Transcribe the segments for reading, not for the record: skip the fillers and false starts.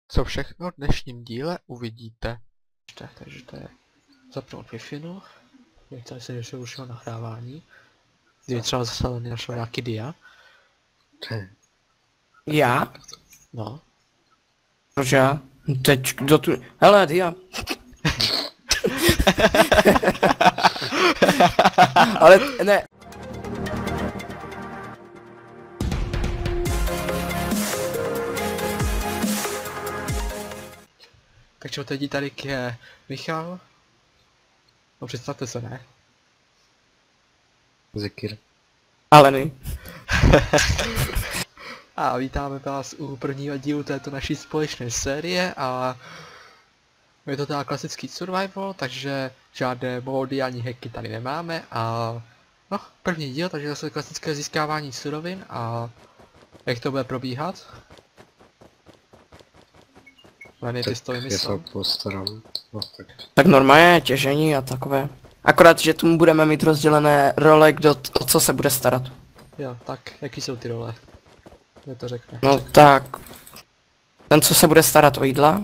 Co všechno v dnešním díle uvidíte. Takže to je zapnout Wi-Fi, tady se rušilo nahrávání. Kdyby třeba zase našel nějaký dia. Já? No. Proč já? Teď kdo tu... Hele, dia. Ale ne. Takže teď tady je Michal. No představte se, ne? Zekir. Aleny. A vítáme vás u prvního dílu této naší společné série a je to teda klasický survival, takže žádné mody ani hacky tady nemáme a no, první díl, takže zase klasické získávání surovin a jak to bude probíhat? Leny, ty jsi to vymyslel. Já se postarám. No, Tak normálně těžení a takové. Akorát, že tu budeme mít rozdělené role, kdo o co se bude starat. Jo, tak jaký jsou ty role? Kdo to řekne? No tak... Ten, co se bude starat o jídla.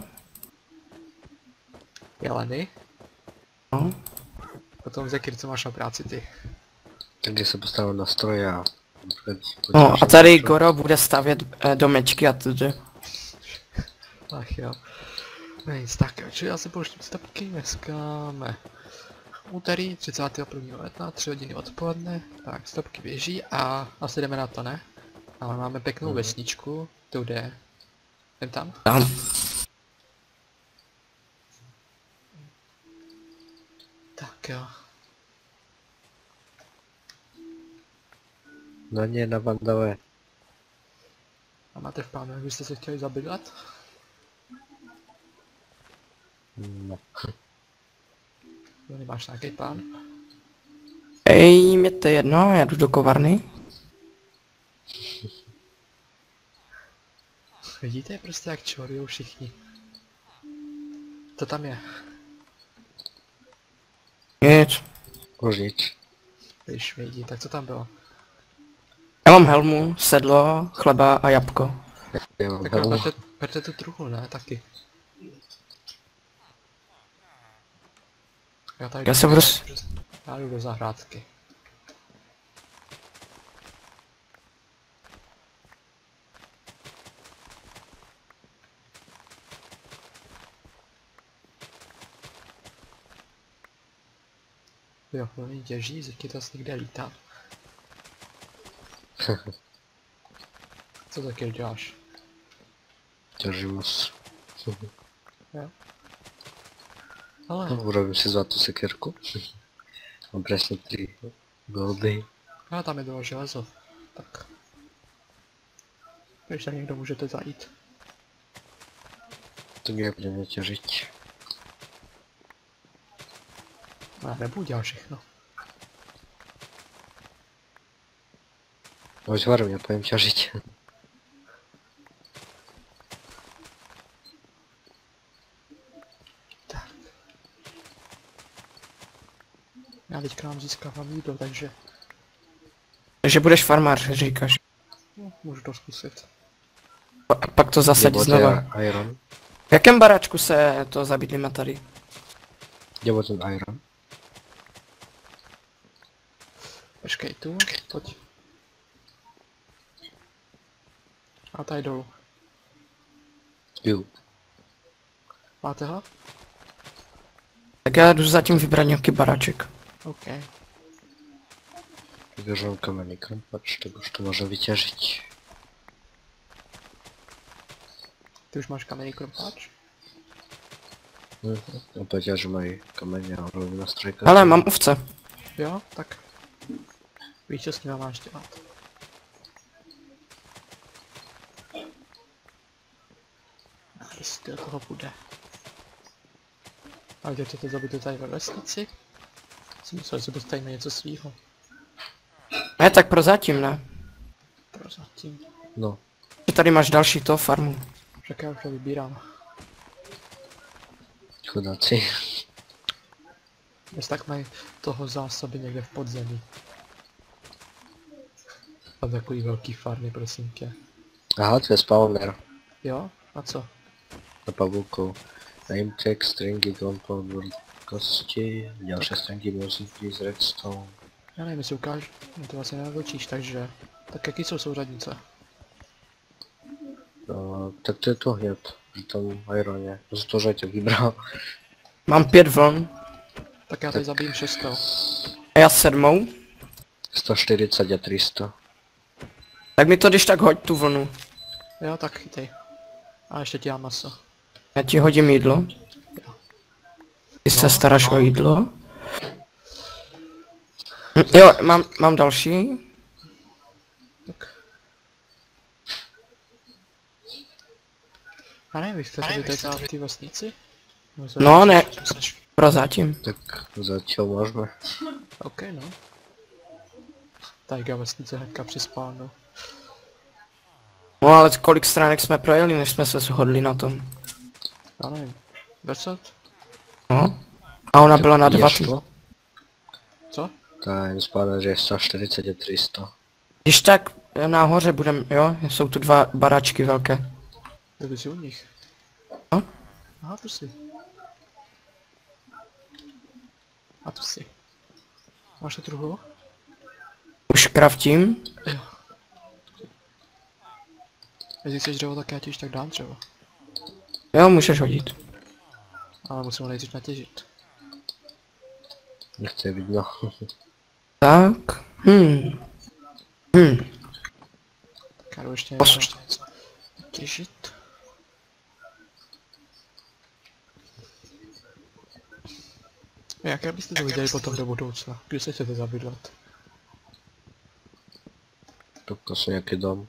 Je Leny. No. Potom Zekir, co máš na práci ty? takže se postarám na stroje a... No a tady Goro bude stavět domečky a tedy. Ach jo. Nic, tak jo, čili já si pouštím stopky, dneska máme úterý 31. ledna, 3 hodiny odpoledne, tak stopky běží a asi jdeme na to, ne? Ale máme pěknou vesničku, to jde. Jdem tam? Tam. Tak jo. Na ně, na vandové. A máte v plánu, jak byste se chtěli zabydlet? No. Nemáš nějaký plán? Ej, mě to je jedno, já jdu do kovárny. Vidíte prostě jak čorujou všichni. Co tam je? Nic. Už nic. Když vidí, tak co tam bylo? Já mám helmu, sedlo, chleba a jabko. Já mám Tak helmu. berte tu truhlu, ne? Taky. Já tady Já se budu... já jdu do zahrádky. Jo, oni těží, Zeky to někde lítá. Co taky děláš? Těžím moc. Jo. Ale, No, urobím si zlatou sekirku. Mám přesně 3 goldy. ale tam je bylo železo. Tak. Když tam někdo můžete zajít. To mě budeme těžit. No, já nebudu dělat všechno. Už varu, já pojem těžit. Tak. Já teďka nám získávám jídlo, takže Takže budeš farmář, říkáš. no, můžu to zkusit. A pak to zasadí znova. Iron. V jakém baráčku se to zabydlíme tady? Kde byl ten iron? Počkej tu, pojď. A tady dolů. Jo. Máte ho? Tak já jdu zatím vybrat nějaký baráček. OK. Wybierzemy kamienny krąpacz, tego już to może wyciężyć. Ty už máš kamenný krompáč? On powiedział, że moje kamienie robią nastrojka. Ale mám ovce. Jo, tak. Víš, co s nima máš dělat. A jestli do toho bude. A kde chcete zabít tady ve vesnici? Jsem myslel, že dostaneme něco svýho. Ne, tak prozatím ne. Prozatím. No, Tady máš další to farmu. Však já už to vybírám. chudaci. Jest tak mají toho zásoby někde v podzemí. A takový velký farmy, prosím tě. Aha, to je spawner. Jo? A co? na pavoukou. Namecheck, stringy, gunpowder, kosti, další stringy musí z redstone. Já nevím, jestli ukážu, no to vlastně neotočíš, takže... Tak jaký jsou souřadnice? No, tak to je to hned, v tom ironě. To že tě vybral. Mám 5 vln. Tak já tady zabijím 6. A já 7. 140 a 300. Tak mi to když tak hoď tu vlnu. Jo, tak chytej. A ještě ti dám maso. Já ti hodím jídlo. Ty se staráš o jídlo. Jo, mám další. Tak. Já nevím, vy chcete vytécat v té vesnici? No ne, prozatím. Tak začal možná. OK, no. Tajga vesnice hnedka při spánu. No ale kolik stránek jsme projeli, než jsme se shodli na tom. Já nevím. 10? No. A ona byla na 2. Co? Tak spadá, že je 140 a 300. Když tak nahoře budem, jo, jsou tu 2 baráčky velké. Byl jsi u nich? No. Aha, tu jsi. A tu jsi. Máš to druhou? Už kraftím. Jo. Jestli chceš dřevo, tak já ti tak dám dřevo. Jo, můžeš hodit. Ale musím ho nejdřív natěžit. Nechce vidno. Tak. Tak já jdu ještě Posuň. něco natěžit. Jaké byste to viděli potom do budoucna? Kdy se chcete zabydlet? Tak asi nějaký dom.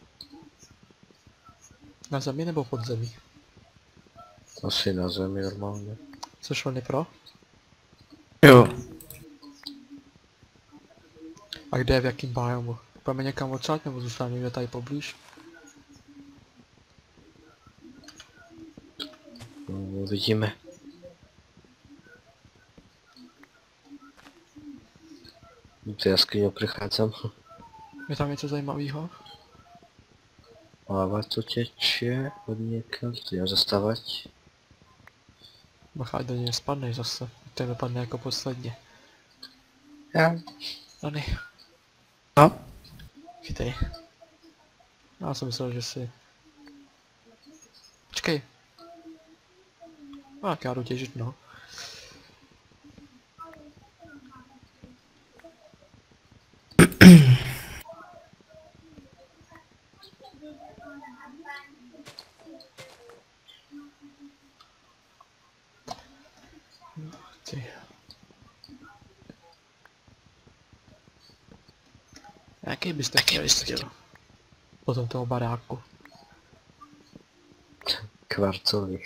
Na zemi nebo pod zemí? Asi na zemi normálně. Což on je pro? Jo. A kde je v jakým biomu? Pojďme někam odsát nebo zůstaneme někde tady poblíž? No, uvidíme. Do jaskyně přichádzam. Je tam něco zajímavého? Láva tu teče od někam, to jdem zastavať. Bacha, do něj spadneš zase. Ten dopadne jako posledně. Já. Dany, No. chytej. Já jsem myslel, že si... Počkej. No, tak já jdu těžit, no. Ty. Jaký byste chtěli styl? Potom toho baráku. Kvarcový.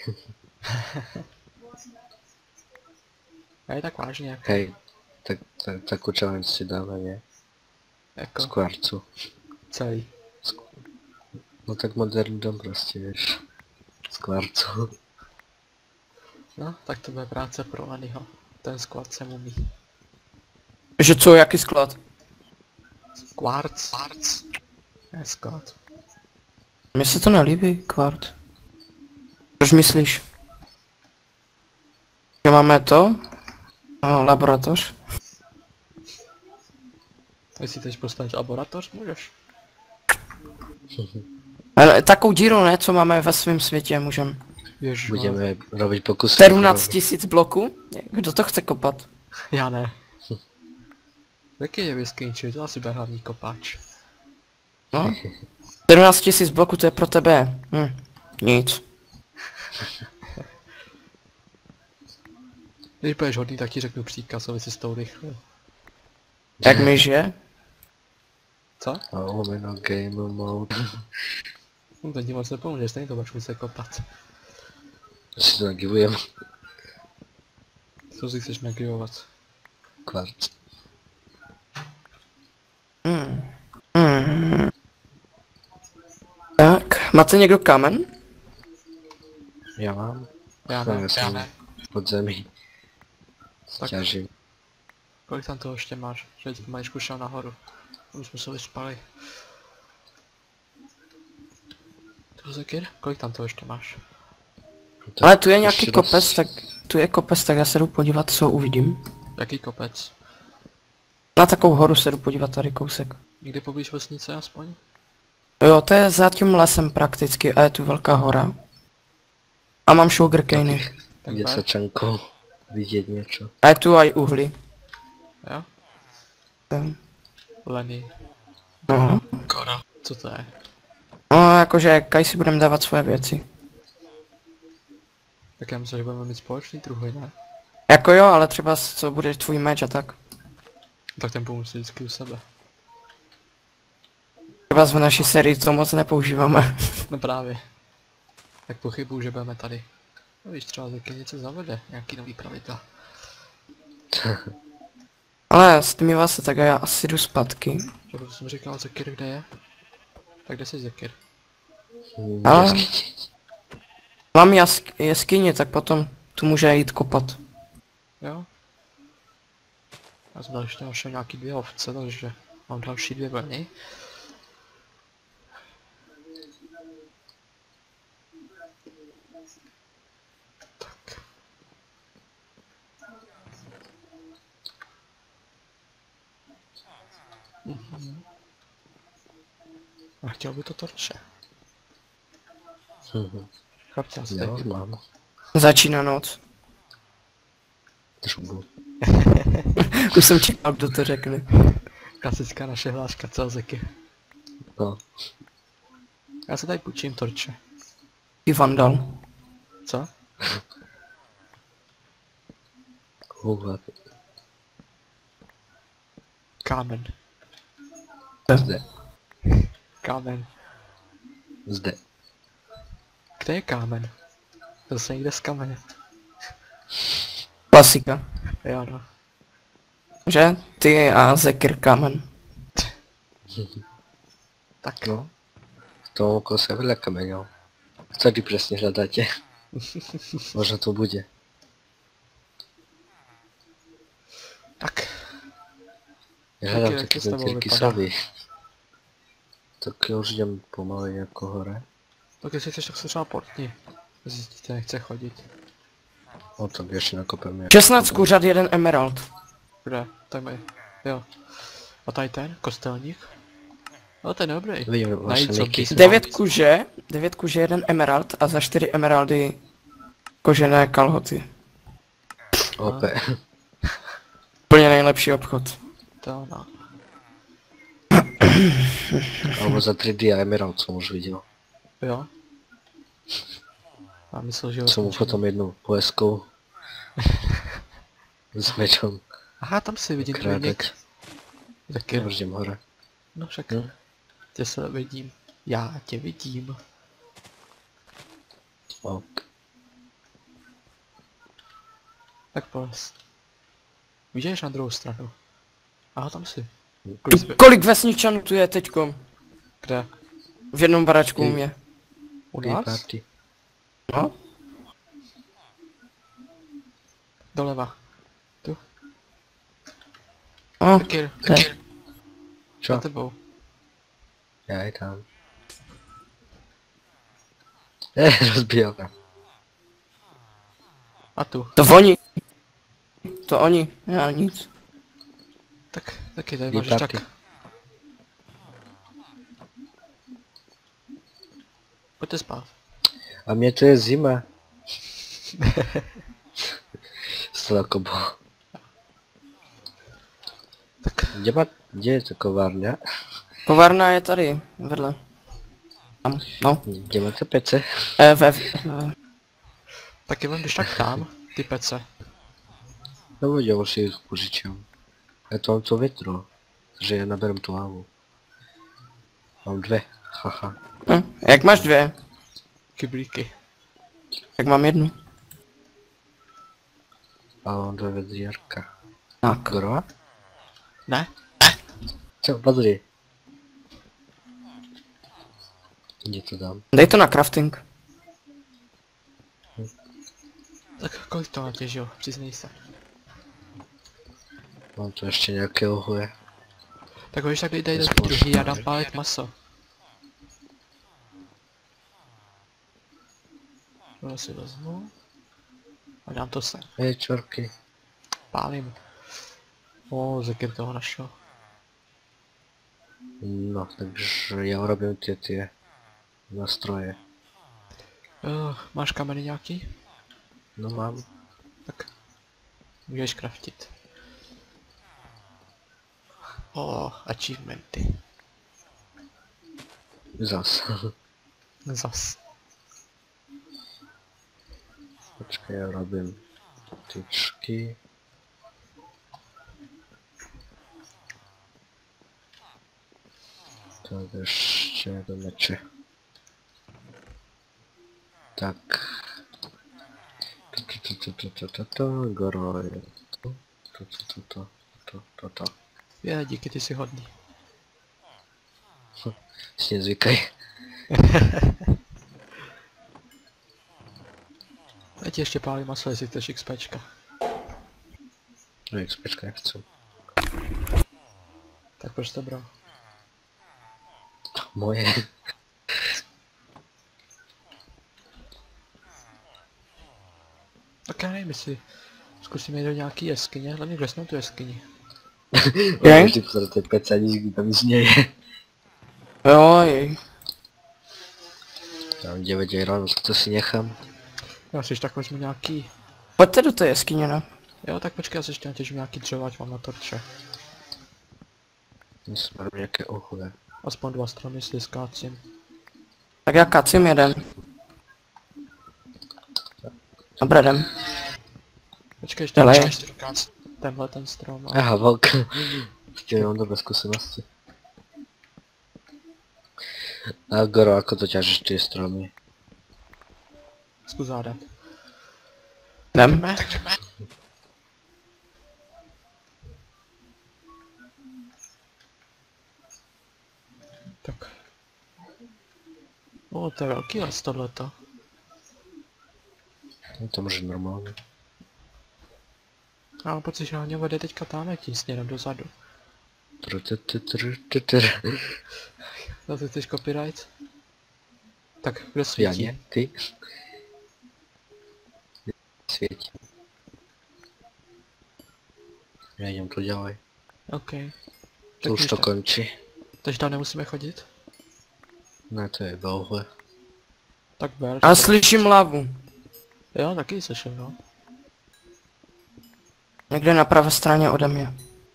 A je tak vážně jako... Hej, takú challenge si dáme, nie? Jako Z kvarcu. celý. No tak moderní dom prostě, vieš. Z kvarcu. No, tak to bude práce pro Anyho. Ten sklad se umí. Že co, jaký sklad? Kvarc. Ne sklad. Mně se to nelíbí, kvart. Proč myslíš? Že máme to? No, laboratoř. Jestli chceš postavit laboratoř, můžeš. Ale takovou díru, ne, co máme ve svém světě, můžem. Ježiš, Budeme robiť pokusy. 17 000 bloků? Kdo to chce kopat? já ne. Jaký je vyskyniči, to asi bude hlavní kopáč. No. 17 000 bloků, to je pro tebe. Nic. Když budeš hodný, tak ti řeknu příkaz, aby si s tou rychle. Jak mi je? Co? A lomeno game mode. No ten ti moc nepomůže, stejně to budeš muset kopat. Si to nagivujem. Co si chceš nagivovat? Kvarc. Tak, máte někdo kamen? Já mám. Já No, ne. já jsem pod zemí. Tak. Stěžím. Kolik tam toho ještě máš? Že teď maličku šel nahoru. Už jsme se vyspali. To Zekir? Kolik tam toho ještě máš? Tak Ale tu je nějaký ještě kopec, tak tu je kopec, tak já se jdu podívat, co uvidím. Jaký kopec? Na takovou horu se jdu podívat tady kousek. Někde poblíž vesnice aspoň? Jo, to je za tím lesem prakticky a je tu velká hora. A mám sugarcane. Tak Jde ber. se čankou vidět něco. A je tu aj uhlí. Jo? Ten- Lenny. No. Co to je? No, jakože kaj si budeme dávat svoje věci. Tak já myslím, že budeme mít společný truhly, ne? Jako jo, ale třeba co bude tvůj meč a tak. Tak ten pomůže vždycky u sebe. Třeba v naší sérii to moc nepoužíváme. No právě. Tak pochybuju, že budeme tady. No víš, třeba taky něco zavede, nějaký nový pravidla. Ale stmívá se, tak já asi jdu zpátky. Proto jsem říkal, Zekir kde je? Tak kde jsi Zekir? Ale mám jeskyni, tak potom tu může jít kopat. Jo? Já jsem ještě našel nějaký 2 ovce, takže mám další 2 vlny. Tak. A chtěl by to torče. Chlapci, já si Jo, tady mám. Začíná noc. Trubu. Už jsem čekal, kdo to řekne. klasická naše hláška, co Zekir. No. Já se tady půjčím torče. Ty vandal. Co? Houvat. Kámen. Zde. Kámen. Zde. Kde je kámen? Zase někde z kamene. Klasika. Jo no. Že? Ty a Zekir kamen. Tak No. V tom okolo se veľa kameňov. Ktorý presne hľadáte? Možno to bude. Tak. Ja hľadám Jaký taký s ten tebou vypadá? tyrkysový. Tak ja už idem pomaly jako hore. Tak jestli chceš, tak se třeba portni. Zjistíte, nechce chodit. O, tak ještě nakopeme. 16 kuřat, 1 emerald. Kde? Tam je. Jo. A tady ten? Kostelník? No ten je dobrý. Vidím Najít vaše zombie. niky. 9 kuže, 1 emerald a za 4 emeraldy kožené kalhoty. OP. Úplně nejlepší obchod. To no. Alebo za 3D a Emerald som už videl. Jo. A myslel, že ho Som mu skončil. potom jednou poeskou. S mečom. Aha, tam si vidím tvůj nick. Krátek. Tak je. Už jdem hore. No však. Hm. Tě se vidím. Já tě vidím. Ok. Tak pojď. Víš, že jdeš na druhou stranu. Aha, tam si. Kolik vesničanů tu je teďko? Kde? V jednom baračku u mě. U Gay nás? party. No? Doleva. Tu. No, Zekir. ne. Čo? Za tebou. Já je tam. Rozbíjala. A tu. to oni. To oni, já nic. Tak, taky tady Gay máš tak. party. Pojďte spát. A mě to je zima. Slakobo. Tak, Kde je to kovárňa? Kovárna je tady, vedle. Tam, no. Kde máte pece? tak jenom když tak tam, ty pece. No já už si jich požičím. Já to mám co větro. Takže já naberem tu lávu. Mám 2. Haha. Jak máš 2? Kyblíky. Tak mám 1. A mám 2 vedřárka. Tak. Gorova? Ne? Co, pozri. Kde to dám? Dej to na crafting. Tak kolik to natěžil? Přiznej se. Mám tu ještě nějaké ohuje. Tak když tak dej do Společně. druhý, já dám pálit maso. No, tohle si vezmu. A dám to sem. Čorky. Pálím. O, Zekir toho našel. No, takže já robím ty nástroje. Máš kameny nějaký? No mám. Tak. Můžeš craftit. O, achievementy. Zas. Zas. Počkej, já robím tyčky. Tak ještě do meče. Tak. Goro je to. Je, díky, ty jsi hodný. Si nezvykaj. Já ti ještě pálím maso, jestli chceš XPčka. No, XPčka nechci. Tak proč to bral? Moje. Tak já nevím, jestli zkusíme jít do nějaký jeskyně, hlavně kde jsme tu jeskyni. Je? Vždy pozor, ty pecaník tam zněje. Jo, jej. Já mám 9 ráno, to si nechám. Já si tak vezmu nějaký... Pojďte do té jeskyně, ne? Jo, tak počkej, já si ještě natěžím nějaký dřevo, ať mám na torče. Myslím, nějaké ochude. Aspoň 2 stromy si skácím. Tak já kacím jeden. Dobré, jdem. Počkej, ještě Hele. ještě dokácím tenhle ten strom. A... Aha, velká. Chtěl mám dobré zkušenosti. A Goro, ako to ťažíš ty stromy? Zkus zádat. Jdem. Jdeme? Tak. O, to je velký les tohleto. No to může normálně. Já mám pocit, že ho vede teďka tamhle tím směrem dozadu. Za to chceš copyright? Tak, kdo Já svítí? ne, ty. Světí. Já jdem to dělej. OK. To už to tak. končí. Takže tam nemusíme chodit? Ne, to je dlouhé. Tak ber. A slyším lavu. Jo, taky slyším, no. Někde na pravé straně ode mě.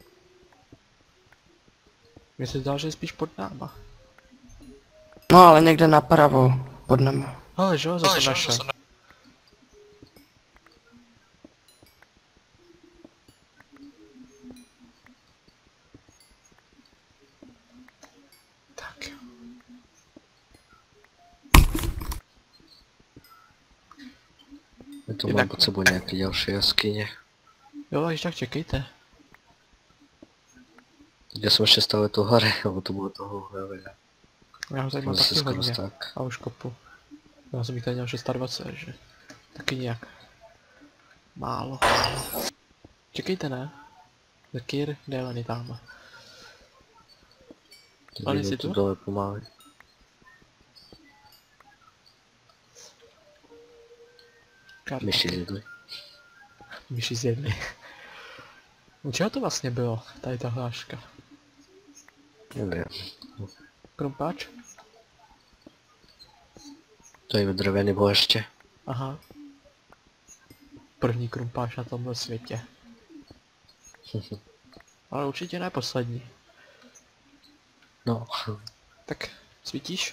Mně se zdá, že je spíš pod náma. No ale někde napravo pod námi. Ale že jo, zase naše. Tak jo. Já tu Jinak- mám pod sebou nějaké další jaskyně. Jo, takže tak čekejte. Já jsem ještě stále tu hore, nebo to bylo toho hore. Já ho tady mám Zase taky skoro hodně. tak. A už kopu. Já jsem jich tady měl 620, že? Taky nějak. Málo. Čekejte, ne? Zakýr, kde je Lenny tamhle? Lenny, jsi tu tu? dole pomaly. Myši zjedli. Myši zjedli. U čeho to vlastně bylo, tady ta hláška? Nevím. Krumpáč? To je dřevěný byl ještě. Aha. První krumpáč na tomhle světě. Ale určitě ne poslední. No. Tak, svítíš?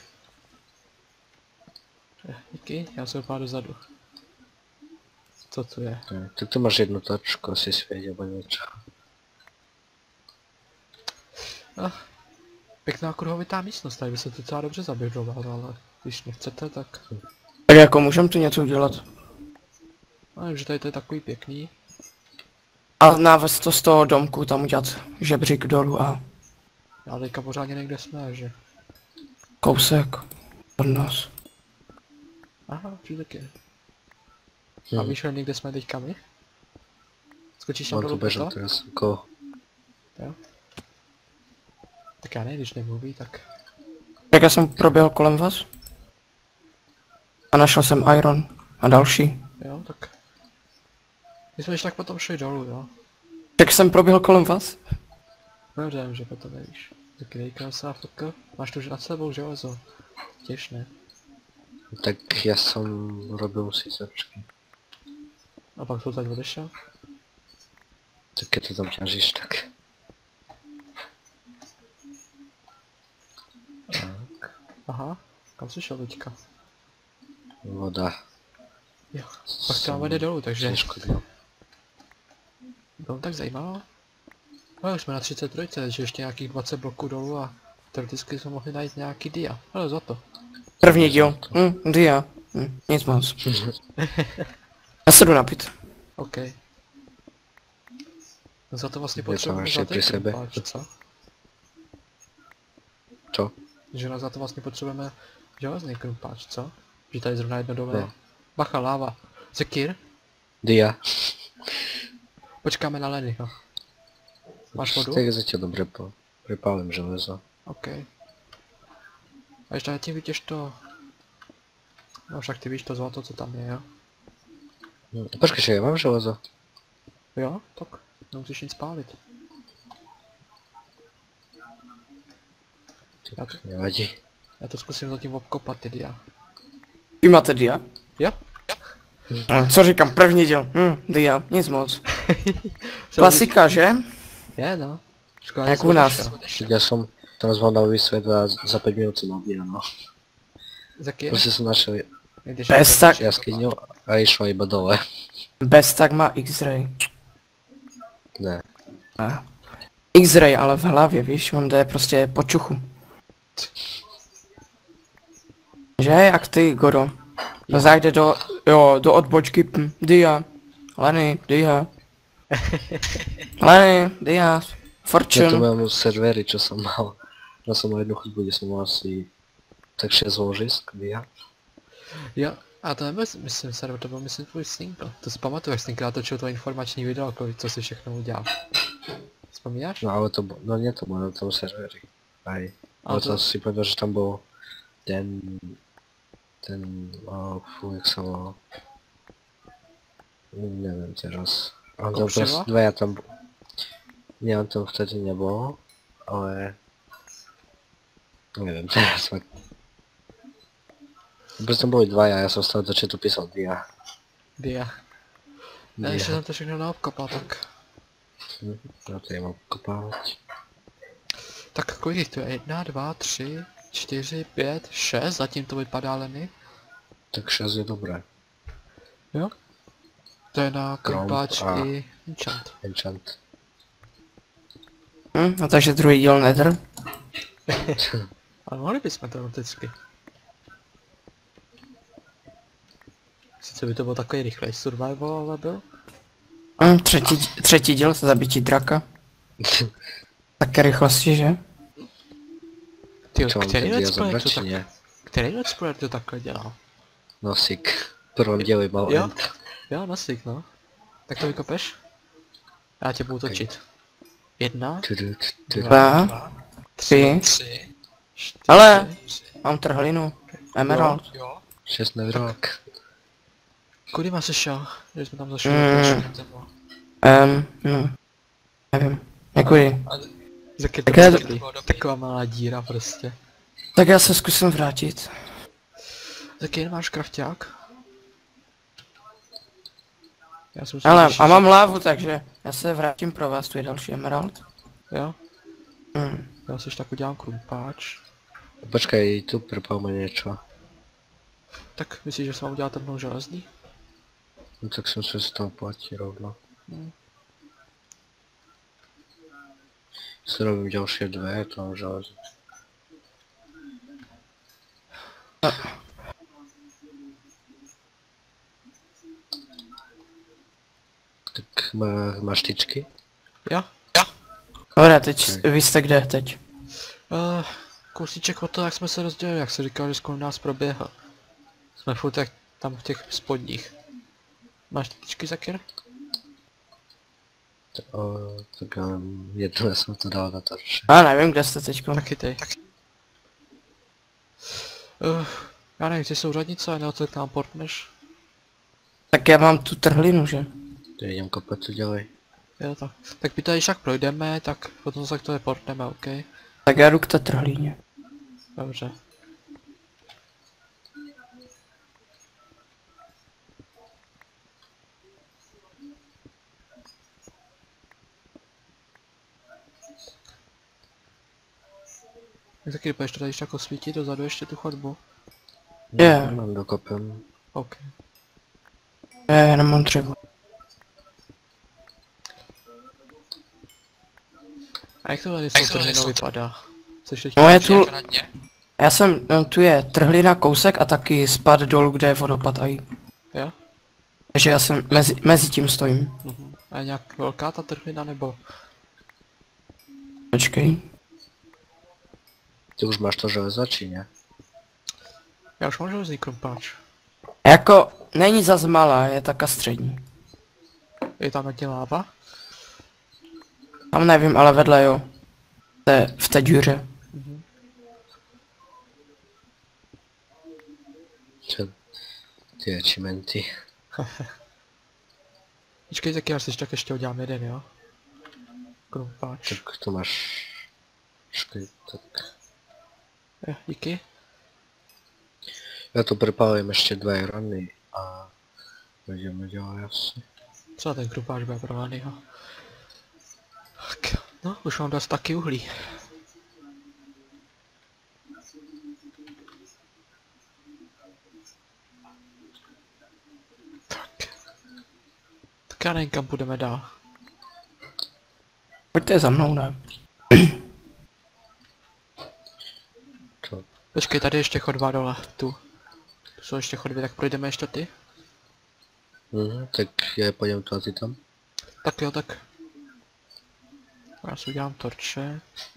Díky, já se opádu dozadu. Co to je? Tak tu máš jednu točku, asi svět, nebo něco. Pěkná kruhovitá místnost, tady by se to docela dobře zaběžoval, ale když nechcete, tak... Tak jako můžem tu něco udělat. No, že tady to je takový pěkný. A návez to z toho domku tam udělat žebřík dolů a Ale teďka pořádně někde jsme, že? kousek od nás. Aha, přijde taky. A víš, někde jsme teďka my? Skočíš tam Mám tu dolů bežel pěkla? teraz koho. Jo. Tak já ne, když nemluví, tak... Tak já jsem proběhl kolem vás. A našel jsem iron. a další. Jo, tak. My jsme ještě tak potom šli dolů, jo. Tak jsem proběhl kolem vás. No, vím, že potom nevíš. Tak dejka se a fotka. Máš tu už nad sebou železo. Těž ne. Tak já jsem robil sice, počkej. A pak to tady odešel. Tak je to tam ťažíš, tak. Aha, kam jsi šel teďka? Voda. Jo, pak tam vede dolů, takže Neškodilo. bylo tak zajímalo. No už jsme na 33, takže ještě nějakých 20 bloků dolů a teoreticky jsme mohli najít nějaký dia. Ale za to. První díl. Dia. Nic moc. Já se jdu napít. OK. No za to vlastně Je to potřebujeme ještě zlatý při sebe. krumpáč, co? Co? Že na za to vlastně potřebujeme železný krumpáč, co? Že tady zrovna jedno dole je. No. Bacha, láva. Zekir? Dia. Počkáme na Lennyho. Máš vodu? Tak zatím dobře pripálím železo. OK. A ještě tím vytěž to... No však ty víš to zlato, co tam je, jo? Počkej, že já mám železo. Jo? Tak nemusíš nic pálit. Já to, Nevadí. já to zkusím zatím obkopat, ty dia. Vy máte dia? Jo? Co říkám, první díl. Dia, nic moc. Klasika, že? Je, no. Škoda, Jak že jsi u nás. odešel. Já jsem teraz mal nový svět a za 5 minut jsem odbíjal, no. Zekir? Prostě jsem našel Když Bez tak, jaskyňu a išla iba dole. bez tak má X-ray. Ne. X-ray, ale v hlavě, víš, on jde prostě po čuchu. Že, jak ty, Goro? To zajde do odbočky, dia. Lenny, dia. Lenny, dia. Ja tu Fortune. mám servery, čo som mal. Ja som mal jednu chodbu, kde som mal asi tak 6 ložisk, dia. Jo, a to nebyl, myslím, server, to byl, myslím, tvůj single. To si pamatuješ, jsi tenkrát točil to informační video, kolik, co jsi všechno udělal. Vzpomínáš? No ale to no nie to bolo na tom serveri. Aj. Ale to- to si povedal, že tam bol ten... jak sa volal. Neviem teraz. A on tam Kopřiva? proste dvaja tam... Nie, on tam vtedy nebol, ale... Neviem teraz fakt. Proste tam boli dvaja, ja som z toho začetu písal dia. Dia. Ne, ještě jsem to všechno naobkopal, tak... No to je mám kopávať. Tak kolik jich tu je? 1, 2, 3, 4, 5, 6, zatím to vypadá Lenny. Tak 6 je dobré. Jo? To je na krumpáč a- i enchant. Enchant. No takže druhý díl Nether. Ale mohli bychom teoreticky. Sice by to byl takový rychlej survival, ale byl. Třetí díl, zabití draka. Také rychlosti, že? Tyjo, Čo mám který ten dia let's player zobrať, to či tak... nie? Který let's player to takhle dělal? Nosík. V prvom dieli mal Jo? end. Jo, nosík, no. Tak to vykopeš? Já tě budu točit. 1, Tudu, tudu. 2, 3. 4, Ale- Mám trhlinu. Emerald. 6 na rok. Kudy máš se šel? Že jsme tam zašli. No. Nevím. Děkuji. Jak je Tak to já- dobrý. Taková malá díra prostě. Tak já se zkusím vrátit. Tak jen máš krafťák? Já jsem Ale, a mám lávu, takže já se vrátím pro vás, tu je další emerald. Jo? Hm. Já si tak udělám krumpáč. Počkaj, tu prepálme niečo. Tak myslíš, že se mám udělat rovnou železný? No tak som sa z toho platí rovno. Si robím ďalšie dve, to mám železné. Tak máš tyčky? Jo? Dobré, teď vy jste kde teď? Kousíček od toho, jak jsme se rozdělili, jak se říkal, že skoro nás proběhl. Jsme furt jak tam v těch spodních. Máš tyčky, Zakir? Tak jedno ja som to dal na to, že... A nevím, kde jste teďko. Tak chytej. Já nevím, ty jsou řadnice, nebo co k nám portneš? Tak já mám tu trhlinu, že? To jdem kopat, co dělej. Jo, tak. Tak my tady však projdeme, tak potom se k tomu portneme, OK? Tak já jdu k té trhlíně. Dobře. Jak taky budeš to tady ještě jako svítit dozadu ještě tu chodbu? Je. Mám dokopem. OK. Já nemám dřevo. A jak to tady s tou trhlinou vypadá? Což teď No je tu... Já jsem, no, tu je trhlina kousek a taky spad dolů, kde je vodopad a jí. Jo? Takže já jsem mezi tím stojím. A je nějak velká ta trhlina nebo? Počkej. Ty už máš to železo, či ne? Já už mám železný krumpáč. Jako, není zas malá, je taká střední. Je tam hodně láva? Tam nevím, ale vedle jo. V té díře. Co? Ty achievementy. Počkej, tak já si tak ještě udělám jeden, jo? Krumpáč. Tak to máš... Počkej, tak... Jo, díky. Já to prepálím ještě 2 rany a... Budeme dělat asi. Co ten krumpáč bude provaný, jo? Tak, no, už mám dost taky uhlí. Tak já nevím, kam půjdeme dál. Pojďte za mnou, ne? To... Počkej, tady ještě chodba dole, tu. Tu jsou ještě chodby, tak projdeme ještě ty? tak já půjdem to a ty tam. Tak jo, tak. Já si udělám torče.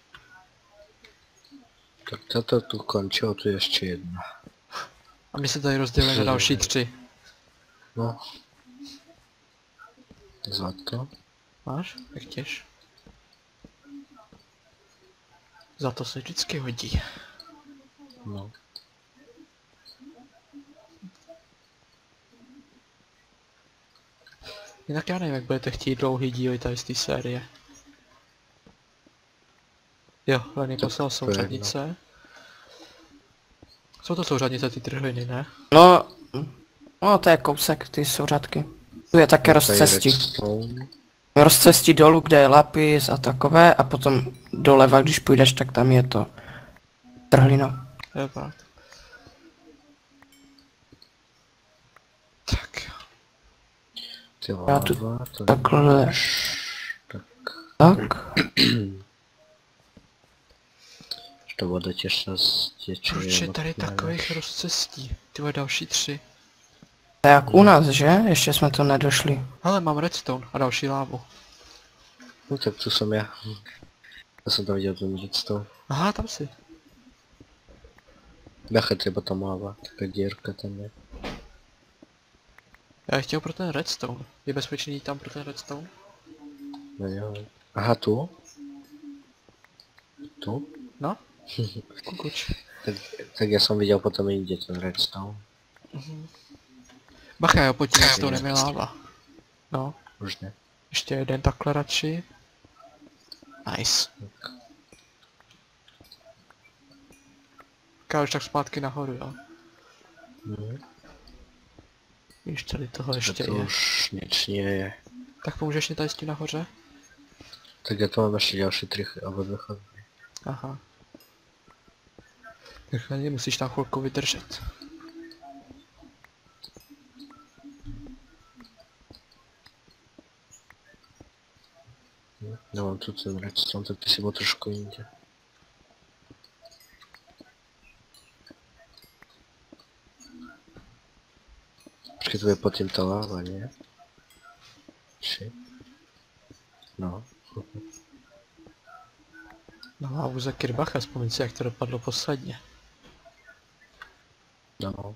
Tak tato tu končilo, tu ještě jedna. A my se tady rozdělíme na další 3. No. Zlato. Máš? Jak těž? Za to se vždycky hodí. No. Jinak já nevím, jak budete chtít dlouhý díly tady z té série. Jo, Lenny poslal souřadnice. Jsou to souřadnice ty trhliny, ne? No, no to je kousek, ty jsou řadky. Tu je také rozcestí. Rozcestí dolů, kde je lapis a takové a potom doleva, když půjdeš, tak tam je to trhlina. Jo, tak. Tak jo. Ty Já tu láva, to... takhle, Tak. tak. To voda těžce stěče. Proč je tady takových rozcestí? Ty vole, další 3. To je jak u nás, že? Ještě jsme to nedošli. Hele, mám redstone a další lávu. No tak tu jsem já. Já jsem tam viděl ten redstone. Aha, tam si. Bacha, třeba tam láva, taká dírka tam je. Já chtěl pro ten redstone. Je bezpečný jít tam pro ten redstone? No jo. Aha, tu? Tu? No? Kukuč. Tak já jsem viděl potom jinde ten redstone. Bacha, jo, pod tím redstone je láva. No, Už ne. ještě jeden takhle radši. Nice. Káž tak zpátky nahoru, jo. Víš, tady tohle ještě To je. už nic nie je. Tak pomůžeš mi tady s tím nahoře? Tak já to mám ještě další 3 alebo 2 chodby. Aha. Tak ani musíš tam chvilku vydržet. Já mám tu ten redstone, tak ty si byl trošku jinde. Počkej, to je pod tím ta láva, ne? Či? No. Na lávu za Kirbacha, vzpomíň si, jak to dopadlo posledně. No.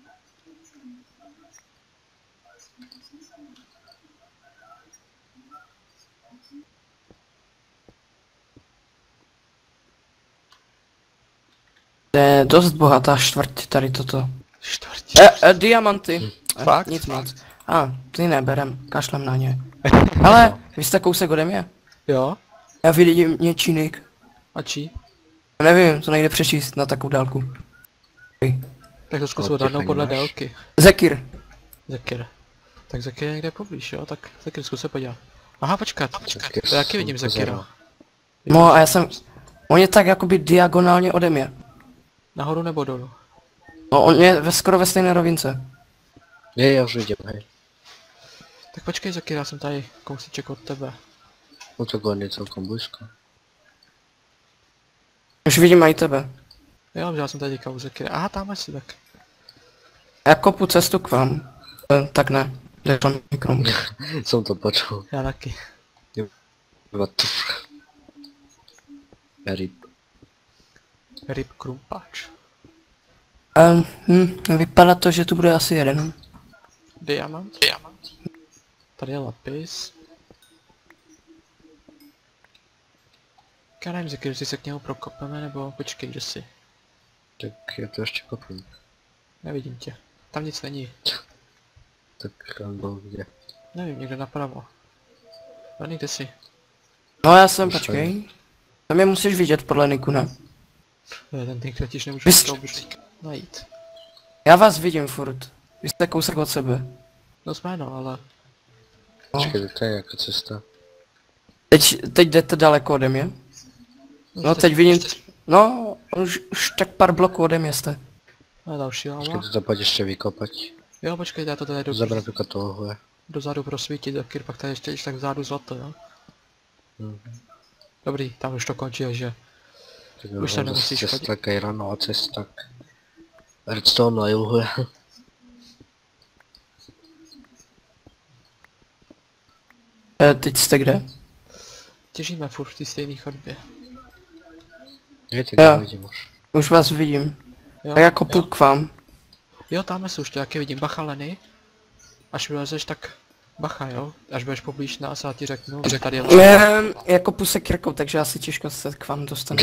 To je dost bohatá čtvrť tady toto. Čtvrtě. Diamanty. Fakt? Nic moc. ty neberem, kašlem na ně. Ale, vy jste kousek ode mě? Jo? Já vidím něčí nick. A čí? Nevím, to nejde přečíst na takovou dálku. Tak to zkus Kolik těch odhadnout ani podle máš? délky. Zekir. Zekir. Tak Zekir je někde poblíž, jo? Tak Zekir zkus se podívat. Aha, počkat. Zekir To taky vidím jsem Zekira. pozeral. No a já jsem... On je tak jakoby diagonálně ode mě. Nahoru nebo dolů? No on je skoro ve stejné rovince. Já už vidím, hej. Tak počkej Zekir, já jsem tady kousíček od tebe. No to on je celkom blízko. Už vidím i tebe. Jo, že já jsem tady u Zekira. Aha, tam si tak. Já kopu cestu k vám. Tak ne. Řekl mikrom. Jsem to počul. Já taky. What the Rip. Ryb krumpáč. Vypadá to, že tu bude asi jeden. Diamant. Tady je lapis. Já nevím, Zekir, jestli se k němu prokopeme, nebo počkej, že si. Tak já to ještě kopnu. Nevidím tě. Tam nic není. Tak on byl kde? Nevím, někde napravo. Vrný, kde jsi? No já jsem, Už počkej. Tam je musíš vidět podle niku, ne? Ten link totiž nemůžu Vy jste- najít. Já vás vidím furt. Vy jste kousek od sebe. No jsme no, ale... No. Počkej, to je jaká cesta? Teď jdete daleko ode mě. No teď vidím... No, už tak pár bloků ode mě jste. A další Počkej, láva. to zapad ještě vykopať. Jo, počkej, já to tady jdu Zabrat jako tohle. dozadu prosvítit, Zekir, pak tady ještě tak vzadu zlato, jo? Mhm. Dobrý, tam už to končí, že... Tak Už se nemusíš cesta, chodit. Kajranová cesta. Redstone na juhu. Teď jste kde? Těžíme furt v té stejné chodbě. Je, tak Jo. já vidím už. Už vás vidím. Jo, Tak já kopu k vám. jo, tam se už to taky vidím, bacha Leny. Až vylezeš, tak bacha, jo? Až budeš poblíž nás a já ti řeknu, že tady je Já kopu se kirkou, takže asi těžko se k vám dostanu.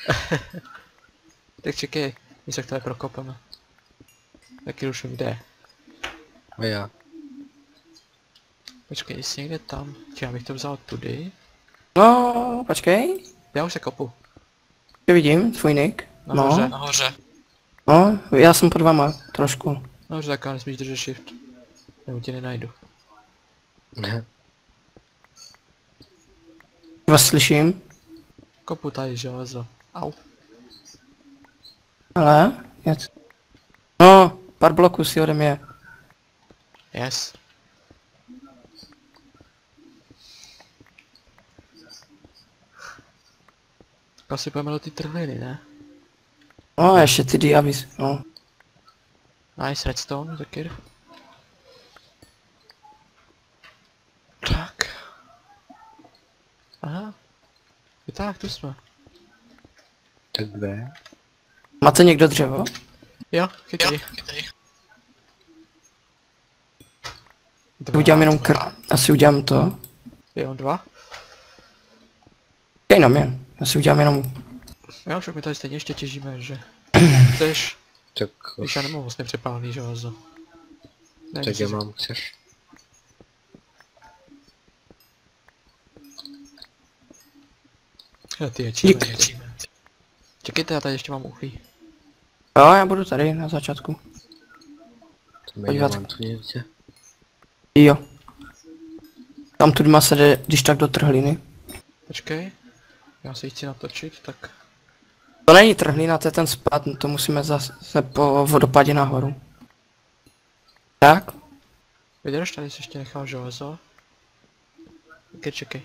Tak čekej, my se k tebe prokopeme. Taky už jde. A já. Počkej, jsi někde tam. Já bych to vzal tudy. No, počkej. Já už se kopu. Já vidím, tvůj nick. Nahoře, No, nahoře. no, já jsem pod váma, trošku. Nahoře tak nesmíš držet shift. Nebo tě nenajdu. Ne. Vás slyším. Kopu tady železo. Au. Ale, no, pár bloků si ode mě. Yes. Asi pojďme do ty trhliny, ne? No, ještě ty diavis, no. Nice redstone, Zekir. Tak. Aha. I tak, tu jsme. Tak kde? Máte někdo dřevo? Jo, chytej. Udělám jenom asi udělám to. Jo, 2. Dej na mě, asi udělám jenom... Jo, však my tady stejně ještě těžíme, že... Chceš? Tak Když už. já nemám vlastně přepálený železo. Ne, Tak já mám, chceš? Jo, ty je Dík. Čekejte, já tady ještě mám uhlí. Jo, já budu tady na začátku. To mi Podívat. nemám tu někde. Jo. Tam tu dma se jde, když tak do trhliny. Počkej. Já si ji chci natočit, tak... To není trhlina, to je ten spad, to musíme zase po vodopádě nahoru. Tak? Vydrž, tady si ještě nechal železo. Tak čekej.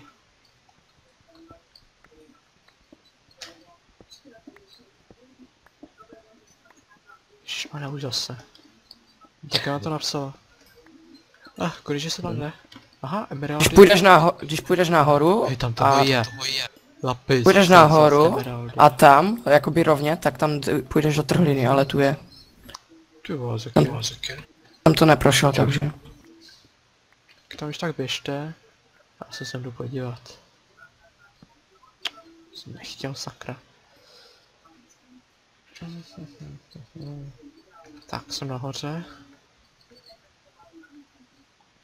Ježišmarja, už zase. Tak já na to napsal. Kolik se tam jde? Aha, emeraldy. Když půjdeš nahoru Hej, tam toho je. Lapis. půjdeš tam nahoru zase emeraldy. a tam, jakoby rovně, tak tam půjdeš do trhliny, ale tu je. Ty vole, Zekir. Tam to neprošlo, takže. Tam už tak běžte. Já se sem jdu podívat. Jsem nechtěl, sakra. Tak, jsem nahoře.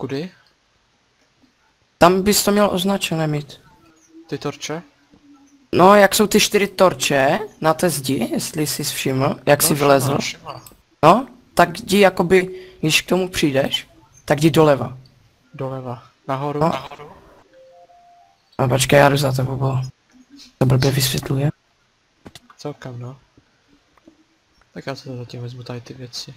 Kudy? Tam bys to měl označené mít. Ty torče? No, jak jsou ty 4 torče na té zdi, jestli jsi všiml, jak jsi vylezl. No, tak jdi jakoby, když k tomu přijdeš, tak jdi doleva. Doleva. Nahoru? No. Nahoru? A počkej, já jdu za tebou, bo to blbě vysvětluje. Celkem, no. Tak já se zatím vezmu tady ty věci.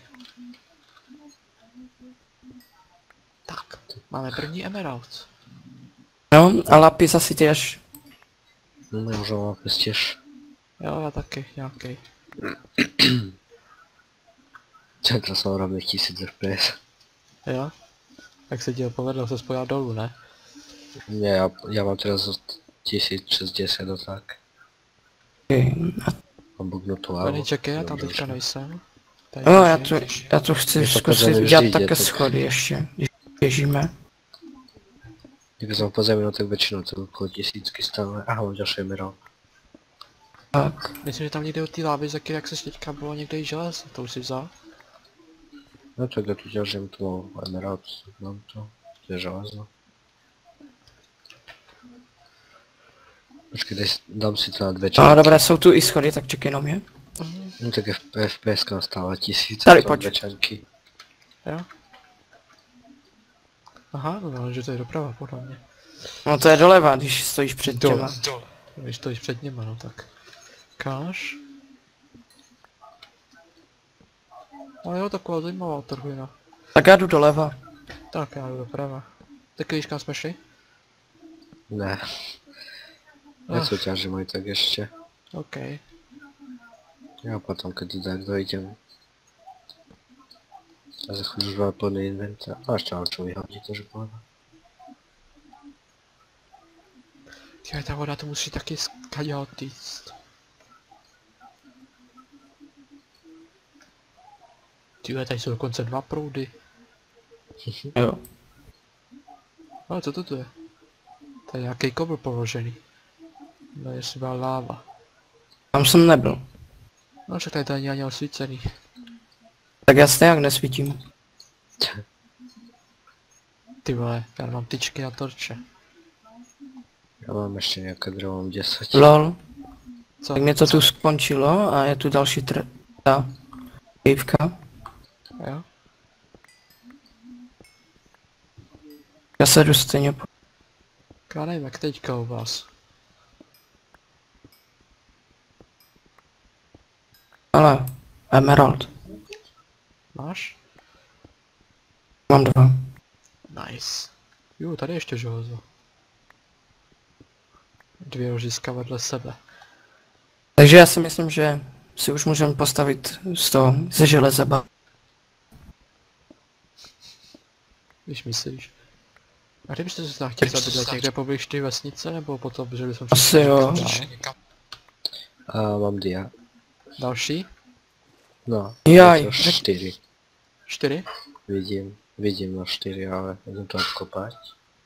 Tak, máme první emerald. No, a lapis asi těž. No może łapy ścież. Jo, já taky, nějaký. Centra są robię 1000 FPS. Jo? Jak se ti povedlo se spojat dolů, ne? Nie, ja mam teraz od 10 przez 10 no tak. Mam bugnutou Tady alu. čekej, já tam teďka nejsem. Tady No, běžím. já tu chci Je to zkusit podzemí dělat vždy jde, také tak. schody ještě, když běžíme. Jak są poza mną, tak väčšinou to okolo 1000 stále. Aha, mám ďalší emerald. Tak, Myslím, že tam někde od té lávy, za jak se teďka bylo někde i železo, to už si vzal. No tak ja tu ďalším tu mám emerald, mám to. To je železno. Počkej, dám si to na 2 no čanky. dobré, jsou tu i schody, tak čekej na mě. No tak FPS stále 1000, Tady, to pojď. 2 čanky. Jo? Aha, no, že to je doprava, podle mě. No to je doleva, když stojíš před těma. Když stojíš před nima, no tak. Káš? Ale jo, taková zajímavá trhlina. Tak já jdu doleva. Tak, já jdu doprava. Tak víš, kam jsme šli? Ne. Ach. Ja súťaži môj tak ešte. OK. Ja potom, keď tak dojdem. A za chvíľu už mám plný inventár. A ešte mám čo vyhodí, to že povedal. Tyhle, ta voda to musí taky skadělat týct. Tyhle, tady jsou dokonce 2 proudy. Jo. Ale co to je? To je nějaký kobl položený. No jestli byla láva. Tam jsem nebyl. No však tady to není ani osvícený. Tak já stejně jak nesvítím. Ty vole, já mám tyčky na torče. Ja mám ešte nejaké drevo, mám 10. Lol. Co? Tak mě to tu skončilo a je tu další ta kejvka. Jo? Já se jdu stejně po... Já nevím, jak teďka u vás. Ale, emerald. Máš? Mám 2. Nice. Jo, tady ještě železo. 2 ložiska vedle sebe. Takže já si myslím, že si už můžeme postavit z toho, ze železa. Když myslíš. A kdybyste se tam chtěli zabydlet někde poblíž té vesnice, nebo potom, že bychom Asi jo. někam? A mám dia. Další? No, Jaj. 4. 4? Vidím na 4, ale idem to odkopať.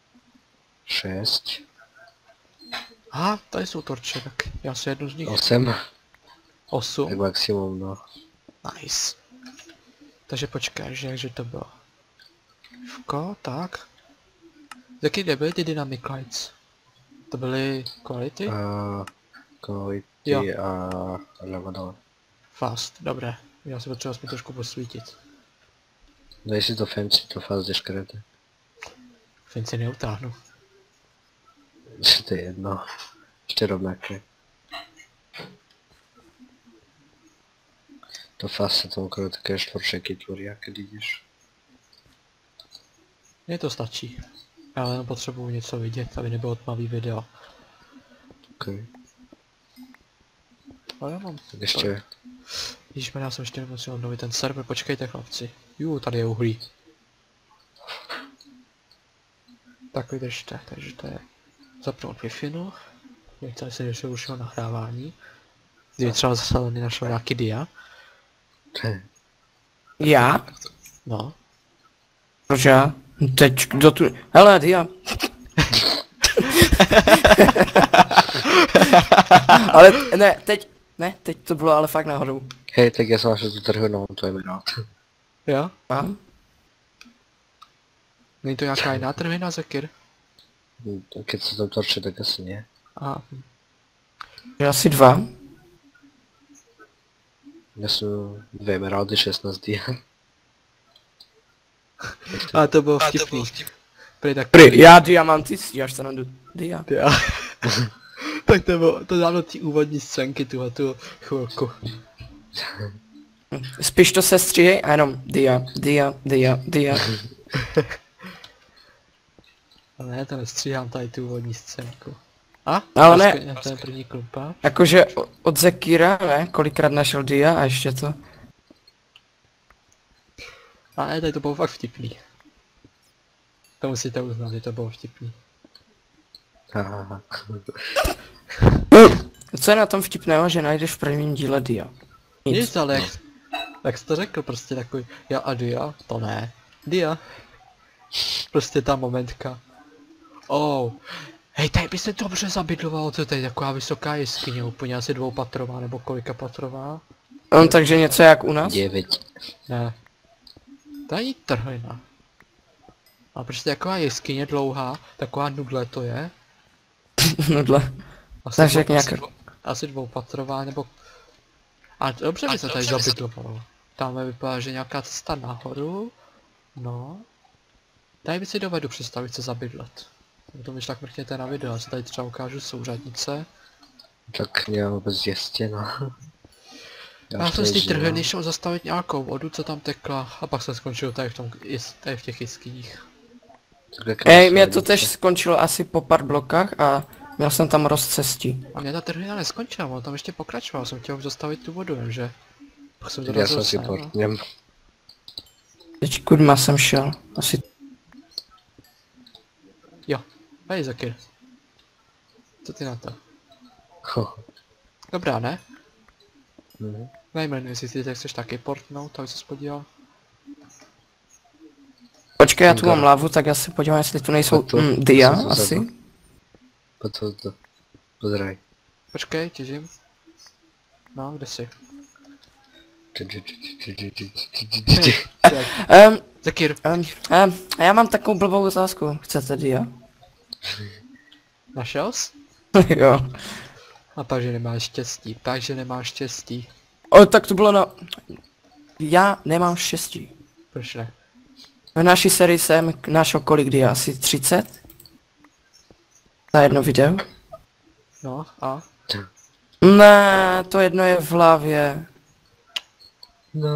6. Aha, tady jsou torče, tak já si jednu z nich. 8. Tak 8? maximum, no. Nice. Takže počkej, že jakže to bylo? Vko, tak. Jaký kde byly ty dynamic lights? To byly quality? A quality Jo. a leva dole. Fast, dobré. Já si potřeba aspoň trošku posvítit. Daj si to fancy, to fast deškrete. Fancy neutáhnu. To je jedno. Ešte rovnaké. To fast sa tam okolo také štvorčeky tvoria, keď ideš. Mně to stačí. Já jenom potřebuji něco vidět, aby nebylo tmavý video. Okay. Ale já mám. Tak ešte... Ježišme, já jsem ještě nemusel obnovit ten server, počkejte chlapci. Tady je uhlí. Tak vydržte, takže to je zapnout Wi-Fi. Tady se ještě rušilo nahrávání. Kdyby třeba zase Lenny našel nějaký dia. Já? No. Proč já? Teď kdo tu... Hele, dia. Ale ne, teď to bylo ale fakt náhodou. Hej, tak ja som našel tú trhu, no to je emerald. Jo? Mám? Není to nějaká jiná trhina, Zekir? Keď se tam torče, tak asi nie. A Že asi 2. Já jsem 2 emeraldy, 16 dia. to bylo vtipný. Prý tak... Já diamanty stíháš to na dia. Já. Tak to dám do té úvodní scénky tu chvilku. Spíš to se stříhej a jenom dia. Ale ne, to nestříhám tady tu úvodní scénku. A? Ale ne. To je první klupa. Jakože od Zekira, ne? Kolikrát našel dia a ještě to. A ne, tady to bylo fakt vtipný. To musíte uznat, že to bylo vtipný. Haha. Co je na tom vtipného, že najdeš v prvním díle dia? Nic, ale jak jsi to řekl, prostě takový, já a dia, to ne. Dia. Prostě ta momentka. Oh. Hej, tady by se dobře zabydlovalo, to je tady taková vysoká jeskyně, úplně asi 2patrová, nebo kolika patrová? Takže něco jak u nás? 9. Ne. To není trhlina. A prostě taková jeskyně dlouhá, taková nudle to je. Nudle. Asi Takže jak nějak... asi 2patrová, nebo... A dobře by se tady zabydlovalo. Tam vypadá, že nějaká cesta nahoru. No. Tady by si dovedu představit se zabydlet. To když tak mrkněte na video, já si tady třeba ukážu souřadnice. Tak mě vůbec jistě, no. Já jsem z té trhliny šel zastavit nějakou vodu, co tam tekla, a pak jsem skončil tady v těch jeskyních. Ej, mě to tež skončilo asi po pár blokách a měl jsem tam rozcestí. A mě ta trhlina neskončila, on tam ještě pokračoval, jsem chtěl zastavit tu vodu, jenže... Pak jsem Já dorazil jsem si sem, no. portněm. Teď kudma jsem šel. Asi... Jo, hej Zakir. Co ty na to? Dobrá, ne? Nejmenuji, jestli ty chceš taky portnout, tak se podíval. Počkej, já tu mám lávu, tak já se podívám, jestli tu nejsou dia, asi. To. Pozraj. Počkej, těžím. No, kde jsi? Zakir. Já mám takovou blbou otázku. Chcete dia? Našel jsi? Jo. A takže nemáš štěstí, Tak to bylo na... Já nemám štěstí. Proč ne? V naší sérii jsem našel kolik dia? Asi 30? Na jedno video? No, a? Ne, to jedno je v hlavě. No.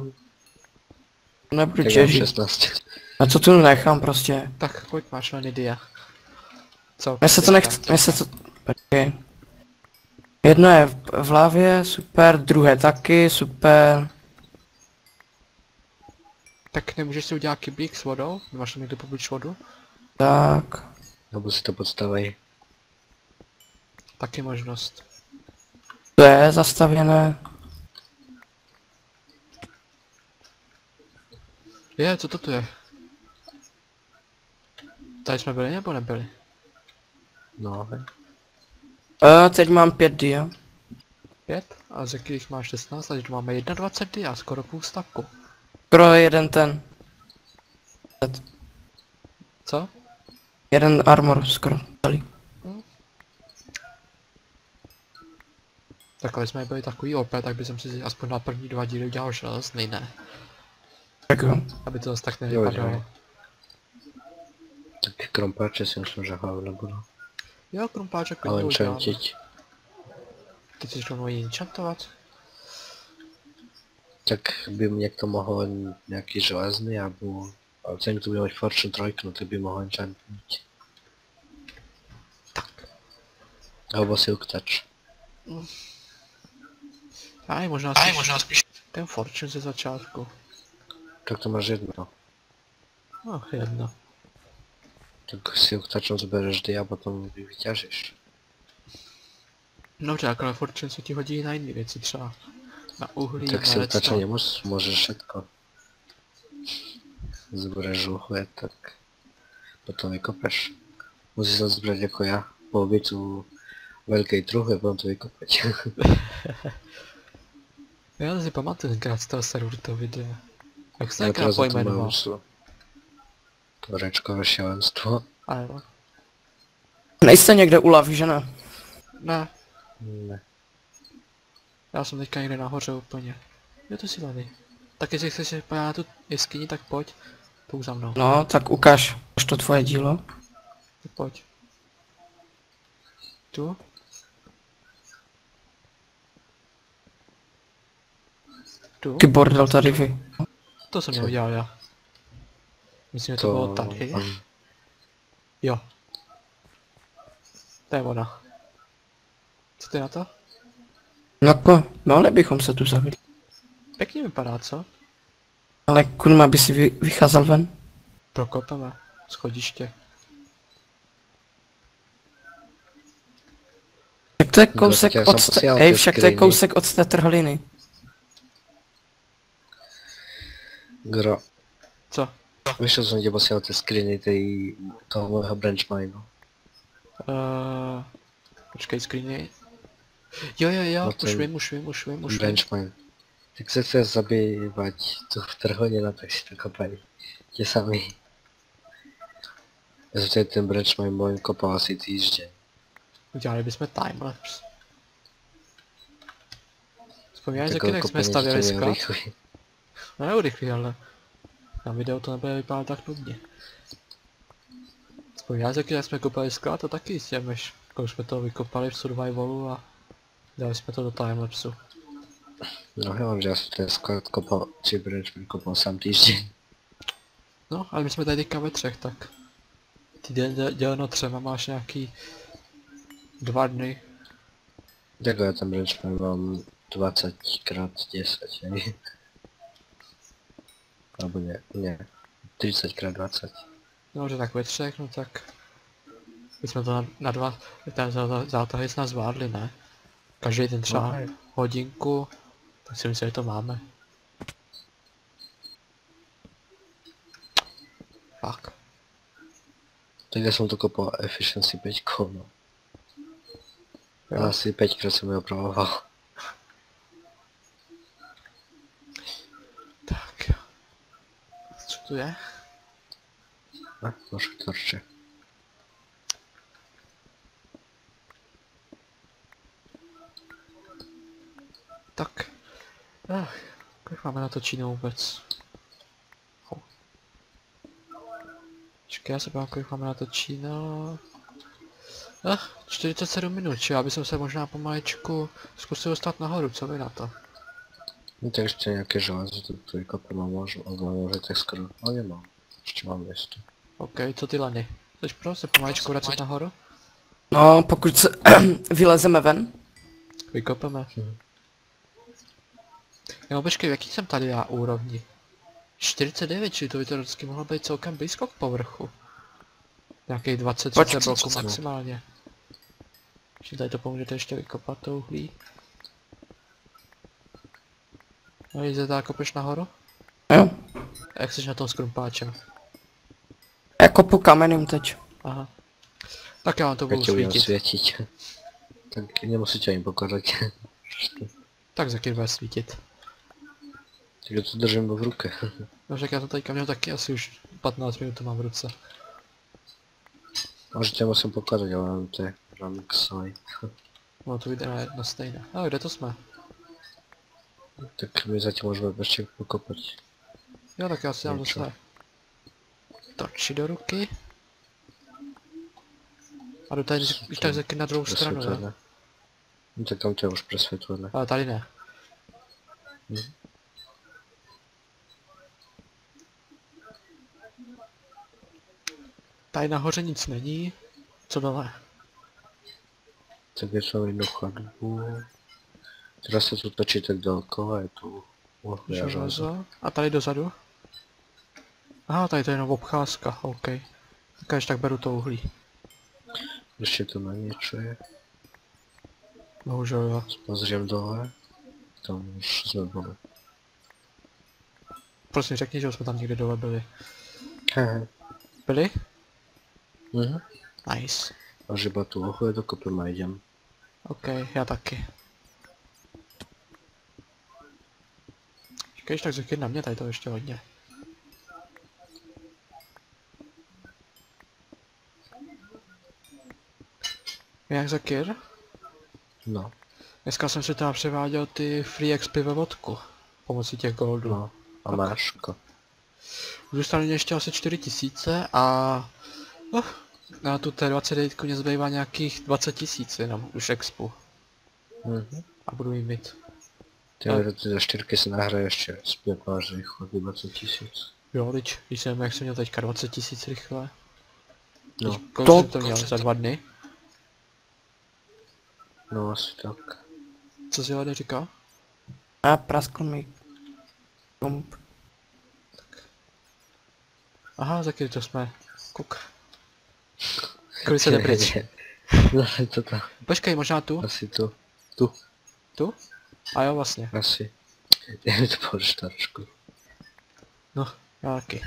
Nebudu Tak mám těžit. 16. A to tu nechám prostě. Tak kolik máš na Nidia? Co? Mně se to nechce, mně se to... Počkej. Jedno je v hlavě, super, druhé taky, super. Tak nemůžeš si udělat kyblík s vodou? Máš tam někde poblíž vodu? Tak. Nebo si to podstavej. Taky možnost. To je zastavěné. Co to tu je? Tady jsme byli nebo nebyli? No, Teď mám 5 dia. 5? A řekl, když máš 16, takže tu máme 21 dia, skoro půl stavku. Skoro jeden ten. Co? Jeden armor skoro celý. Takhle jsme byli takový OP, tak bych si aspoň na první 2 díly udělal železný, ne? Tak jo. Aby to zase tak nevypadalo. Jo. Tak krompáče si myslím, že hlavně nebudu. Jo, krumpáček Ale klidně uděláme. enchantiť. Ty chceš rovnou ji enchantovat? Tak by mě to mohl nějaký železný, nebo... Ale ten, kdo bude mít Fortune 3, no ty by mohl enchantnit. Tak. Alebo Silk Touch. Aj, možná spíš ten Fortune ze začátku. Tak to máš jedno. No, jedno. Tak Silk Touchem zbereš dia a potom vyťažíš. Dobře, ale Fortune se ti hodí na jiné věci, třeba na uhlí, Tak na Silk Touchem redstone. můžeš všetko. Zbereš uhlí, tak potom vykopeš. Musíš to zbrať jako já, pobyt u velkej truhy a potom to vykopať. Já si pamatuju tenkrát z toho serveru to video. Jak se Já tenkrát teraz o tom pojmenoval? mám Tvorečkové šílenstvo. Ano. Nejste někde u lavy, že ne? Ne, Ne. já jsem teďka někde nahoře úplně. Jo, to si tady. Tak jestli chceš se podívat na tu jeskyni, tak pojď. Půjď za mnou. No, tak ukáž to tvoje dílo. Tak pojď. Tu? Tu? Ty bordel tady vy. To jsem neudělal já. Myslím, že to bylo tady. Jo. To je ona. Co ty na to? No jako, mohli bychom se tu zavili. Pěkně vypadá, co? Ale kurma by si vycházel ven. Prokopeme. Schodiště. Tak to je kousek tak já od jsem posílal Hej, ty však to je screeny. kousek od té trhliny. Gro. Co? Víš, co jsem tě posílal ty screeny toho mojho branch mineu. Počkej, screeny. Jo, No ten už vím. branch mine. Tak se chce zabývat tu trhlina, tak si to kopají. Tě sami. Já jsem tady ten branch mine můj kopal asi týždeň. Udělali bychom timelapse. Vzpomínáš, Tak jak jsme stavěli sklad? rychlý. No neurychlý, ale na videu to nebude vypadat tak nudně. Vzpomínáš, jak jsme kopali sklad, to taky jistě, než když jsme to vykopali v survivalu a dali jsme to do timelapsu. No jo, že já jsem ten sklad kopal, či branch mine kopal sám týždeň. No, ale my jsme tady teďka ve třech, tak ty děleno třema máš nějaký 2 dny. Tak já ten branch mine mám 20x10, hej. Alebo ne, 30x20. No, že tak ve třech, no tak bychom to na 2 ten zátahy snad zvládli, ne? Každý ten třeba hodinku, tak si myslím, že to máme. Fakt. Tak já jsem to kopal efficiency 5, no. Jo. Asi 5krát jsem ho opravoval. Tak. Co tu je? A, nož torče. Tak. Kolik máme na to Čínu vůbec? Čekaj, já se bavím, kolik máme na to Čína. 47 minut, či já bych se možná pomaličku zkusil dostat nahoru, co vy na to? No tak ještě nějaké železo, to vykopem a může tak skoro, ale nemám. Ještě mám město. OK, co ty lany? Chceš prostě pomaličku vracet nahoru? No, pokud se vylezeme ven. Vykopeme. Jo, počkej, jaký jsem tady já úrovni? 49, čili to by teoreticky mohlo být celkem blízko k povrchu. Nějakých 20-30 bloků maximálně. Ještě tady to pomůžete ještě vykopat to uhlí. No jde tak kopeš nahoru? Jo. Jak jsi na tom s krumpáčem? Já kopu kamenem teď. Aha. Tak já vám to Jak budu tě budem svítit. světit. Tak nemusíte ani pokladat. Tak za bude svítit. Tak já to držím v ruce. No však já to teďka měl taky asi už 15 minut to mám v ruce. Možná musím pokladat, ale mám to je ramixový. No to vyjde na stejné. A kde to jsme? Tak my zatím můžeme ještě pokopat. Jo, tak já si dám Něco. zase torči do ruky. A jdu tady když tak taky na druhou stranu, ne? Presvětlené. No tak tam to je už presvětlené. Ale tady ne. Hm. Tady nahoře nic není. Co dole? Tak je to jednu chodbu. Teraz se tu točí tak dookola, je tu železo. Železo. A tady dozadu? Aha, tady to je jenom obcházka, OK. Tak až tak beru to uhlí. Ještě tu na něco je. Bohužel jo. Pozriem dole. Tam už jsme byli. Prosím řekni, že už jsme tam někde dole byli. Hehe. Byli? Mhm. Nice. A žiba tu ohuje dokopem a jdem. OK, já taky. Když tak řekni na mě, tady to ještě hodně. Jak Zakir? No, Dneska jsem si tam převáděl ty free XP ve vodku. Pomocí těch goldů. no. A máško. Zůstaly mě ještě asi 4000 a... na tu T29 mě zbývá nějakých 20 000 jenom už expu. A budu jí mít. Ty do 4 se nahraje ještě zpět máš rychle 20 000. Jo, teď, když jsem, jak jsem měl teďka 20 000 rychle. No, Kolik jsem to měl? Za 2 dny? no asi tak. Co si Lade říkal? A praskl mi komp. Aha, Zakir, to jsme. Kuk. Kolik se jde pryč? No, to tam. Počkej, možná tu? Asi tu. Tu. Tu? A jo, vlastně. Asi. Já mi to polštářku. No, já taky.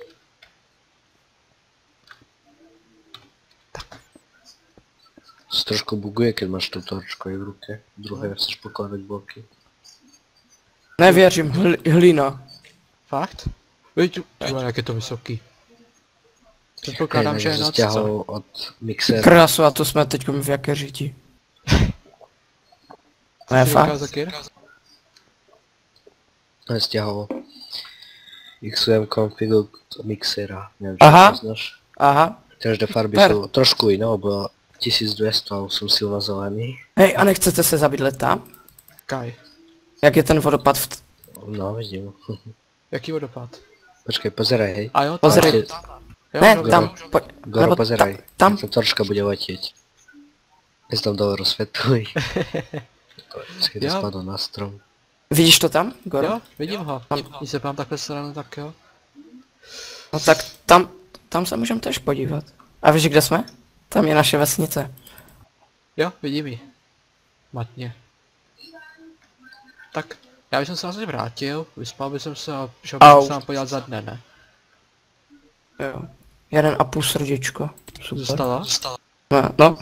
To se trošku buguje, když máš tu torčku i v ruce. Druhé chceš pokládat bloky. Nevěřím, hlína. Fakt? Víš, jak je to vysoký. Předpokládám, že je noc, co? Stěhal od mixéra. Krasu, a to jsme teď v jaké říti. Ne, Co fakt. říkal Zakir? Stěhal XUM config od mixéra. Nevím, Aha. či to znáš. Aha. Každé farby Per. jsou trošku jiné, bylo 1200 a jsem silno zelený. Hej, a nechcete se zabydlet tam? Kaj. Jak je ten vodopad v... No, vidím. Jaký vodopád? Počkej, pozeraj, hej. A jo, Pozeraj. tam. Ne, Jo, tam, pojď. Goro, Nebo pozeraj. tam. Ta torčka bude letět. Jsi tam dole rozsvětluj. Počkej, to Jo. spadlo na strom. Vidíš to tam, Goro? Jo, vidím ho. Když se pám takhle stranu, tak jo. No tak tam se můžeme tež podívat. A víš, kde jsme? Tam je naše vesnice. Jo, vidím ji. Matně. Tak, já bych se asi vrátil, vyspal bych se a šel bych se nám podívat za dne, ne? Jo. 1,5 srdíčko. Super. Zůstala? No.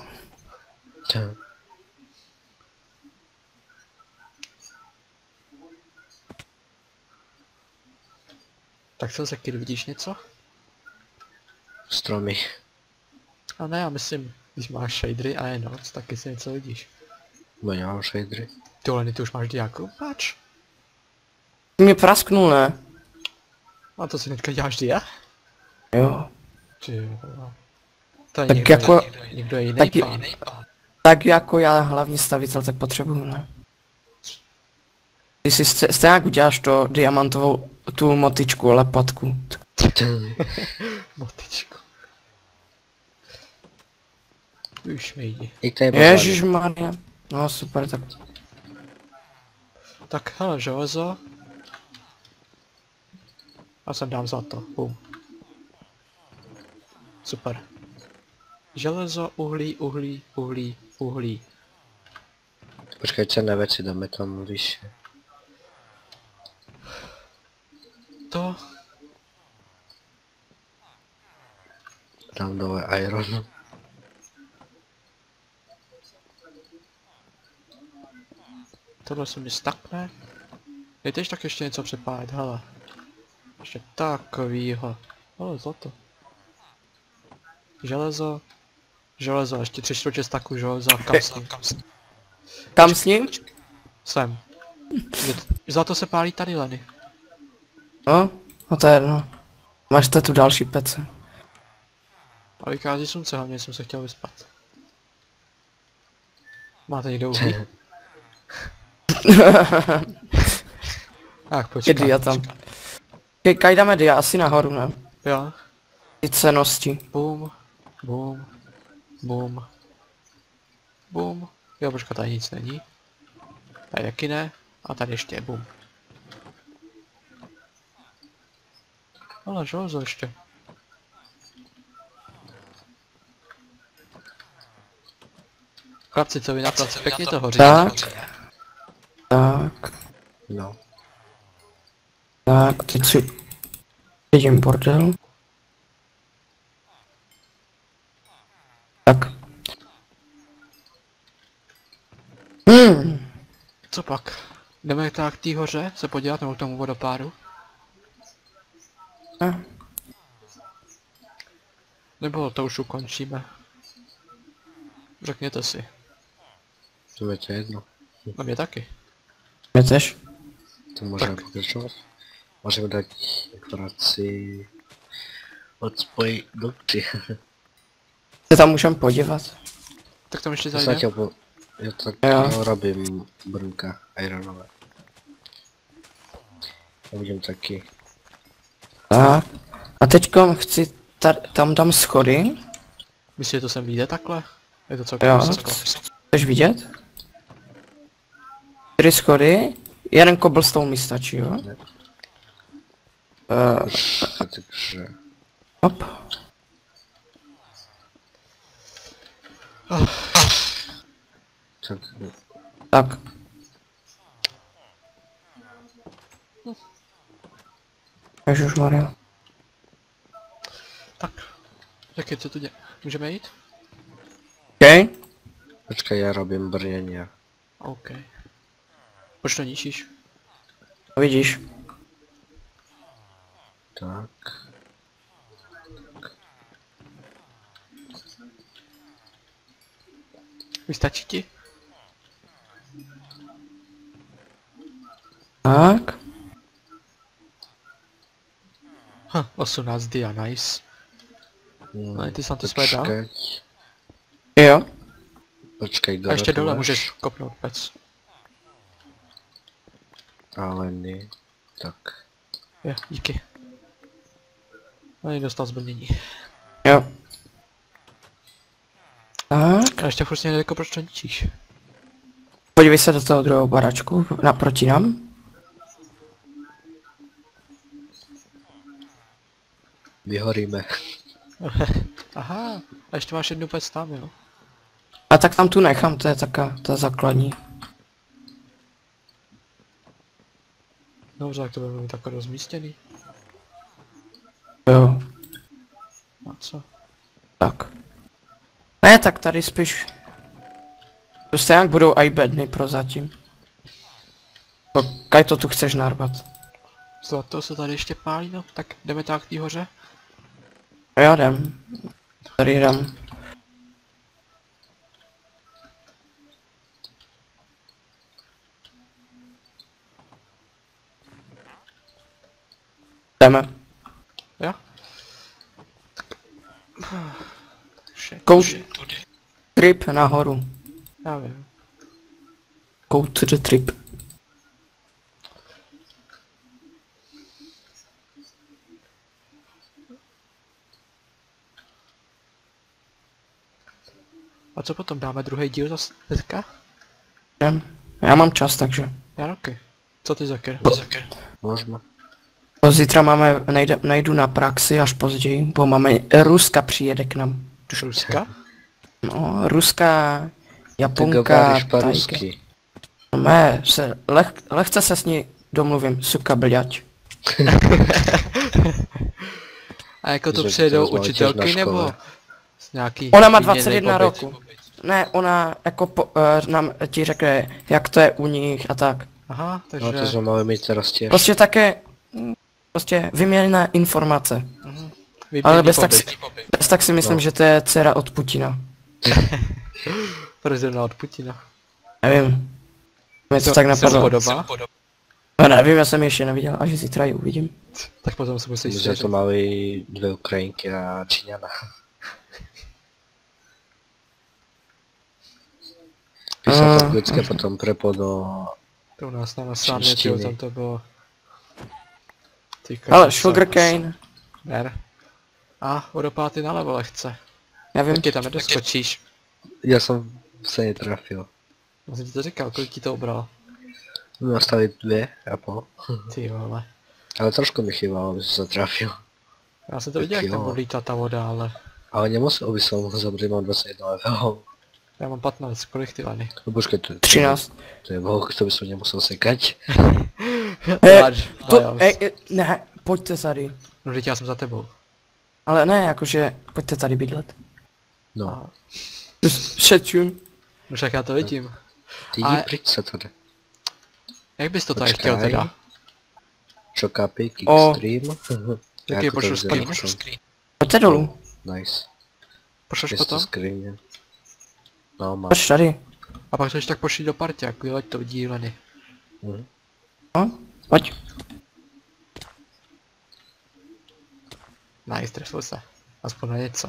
Tak co, Zakir, vidíš něco? Stromy. A ne, já myslím, když máš shadery a je noc, taky si něco vidíš. Bo nemám shadery. Ty Leny, ty už máš diáku? Pač. Mě prasknul, ne? A to si hnedka děláš dia? Jo. Ty vole. To je Tak někdo, jako- někdo jiný tak je- pán. Tak jako já hlavní stavitel, tak potřebuju, ne? Ty si stejně uděláš to diamantovou, tu motičku, lepatku. Motičko. Už mi jdi. I tady bazar. Ježišmarja. No super, tak. Tak hele, železo. A sem dám zlato. Bum. Super. Železo, uhlí. Počkej, cenné věci dáme tam vyšší. To. Tam dole iron. Tohle se mi stakne. Jdeš tak ještě něco přepálit, hele. Ještě takovýho. Ale zlato. Železo, ještě 3/4 staku železa, kam s ním? Kam s ním? Sem. Zlato se pálí tady, Leny. No to je jedno. Máš to tu další pece. A vychází slunce, hlavně jsem se chtěl vyspat. Máte někdo uhlí? Tak, Je dia počkej. tam. Kaj dáme dia, asi nahoru, ne? Jo. Ty cenosti. Bum. Jo, počkat, tady nic není. Tady taky ne. A tady ještě je bum. Ale železo ještě. Chlapci, co vy na to? Pěkně to hoří. Tak. No. Tak, teď si vidím bordel. Tak. Co pak? Jdeme tak k té hoře se podívat nebo k tomu vodopádu? Nebo to už ukončíme? Řekněte si. To je to jedno. Na mě taky. Chceš? To můžeme pokračovat. Můžeme dát informaci od spojí dokty. Se tam můžem podívat. Tak tam ještě Já zajde. tak Jo. robím brunka ironové. Já vidím taky. Tak. A teďkom chci, tam dám schody. Myslíte, že to sem vyjde takhle? Je to Jo. celkem vysoko. Chceš vidět? 4 schody. Jeden cobblestone mi stačí, jo? Ne. Uh, Takže... hop. Tak, Tak. Ježišmarja. Tak. Jaký co tu děje? Můžeme jít? OK. počkej, já robím brnění. OK. Proč to ničíš? Vidíš. Tak. Vystačí ti? Tak. 18 dia, nice. No, ty jsem to své dal. Počkej, Jo. počkej, A ještě dole máš? můžeš kopnout pec. Ale ne. Tak. Je, díky. No, dostal zbrnění. Jo. Tak. A ještě furt si nedeko, proč to ničíš? Podívej se do toho druhého baračku, naproti nám. Vyhoríme. Aha, a ještě máš jednu pec tam, jo? A tak tam tu nechám, to je taká, ta základní. Dobře, tak to bude mít takhle rozmístěný. Jo. A co? Tak. Ne, tak tady spíš... Prostě jak budou i bedny prozatím. Kaj to tu chceš narvat? Zlato se tady ještě pálí, no? Tak jdeme tak k té hoře? Já jdem. Tady jdem. Jdeme. Jo? Coat trip nahoru. Já vím. Go to the trip. A co potom, dáme druhý díl zase teďka? Jdem. Já mám čas, takže. Já roky. Co ty Zaker? Možno. Zítra máme, najdu na praxi až později, bo máme, Ruska přijede k nám. Ruska? No, Ruská, Ty Japonka, govoríš po Tajka. rusky. No ne, lehce se s ní domluvím, suka bľať. A jako to Že přijedou to rozmluvíš učitelky na škole. nebo z nějaký Ona má výměnný 21 pobyt? roku. Ne, ona jako nám ti řekne, jak to je u nich a tak. Aha, takže... No to jsme mali mít teraz těž. Prostě také, prostě vyměněné informace. výměnný Ale bez pobyt. tak si myslím, No. že to je dcera od Putina. Prezidenta od Putina. Nevím. Mě to Co- tak se napadlo. podobá? No, nevím, já jsem ji ještě neviděl, až zítra ji uvidím. Tak potom se musíš My jsme svěřit. tu mali dvě Ukrajinky a Číňana. Když se to vždycky potom prepo do... To u nás na sámě, Čínštiny. tam to bylo... Ty Ale krásy. sugarcane. Ber. A vodopády nalevo lehce. Já vím. Taky tam nedoskočíš. Já jsem se netrafil. Já jsem ti to říkal, kolik ti to obralo. No stali 2,5. Ty vole. Ale trošku mi chybalo, aby jsem se trafil. Já jsem to viděl, jak Tak tam jo. bude lítat ta voda, ale... Ale nemusel by som zabrat, mám 21 level. Já mám 15, kolik ty Lany? No počkej, to 13. to je boh, to by som nemusel sekať. Ne, pojďte tady. No teď já jsem za tebou. Ale ne, jakože, pojďte tady bydlet. No, A... Šetřím. No však já to vidím. ty Ale- jdi pryč sa tady. Jak bys to tady Počkej. chtěl teda? Chocapic, O. Extreme. Jaký Jako to pošlu vzal? screen? Pojďte dolů. Nice. Pošleš Jest to potom? screen. No, mám. Proč tady? A pak to ještě tak pošli do parťáku, jo, ať to vidí Leny. Mhm. No, pojď. Nice, trefil se. Aspoň na něco.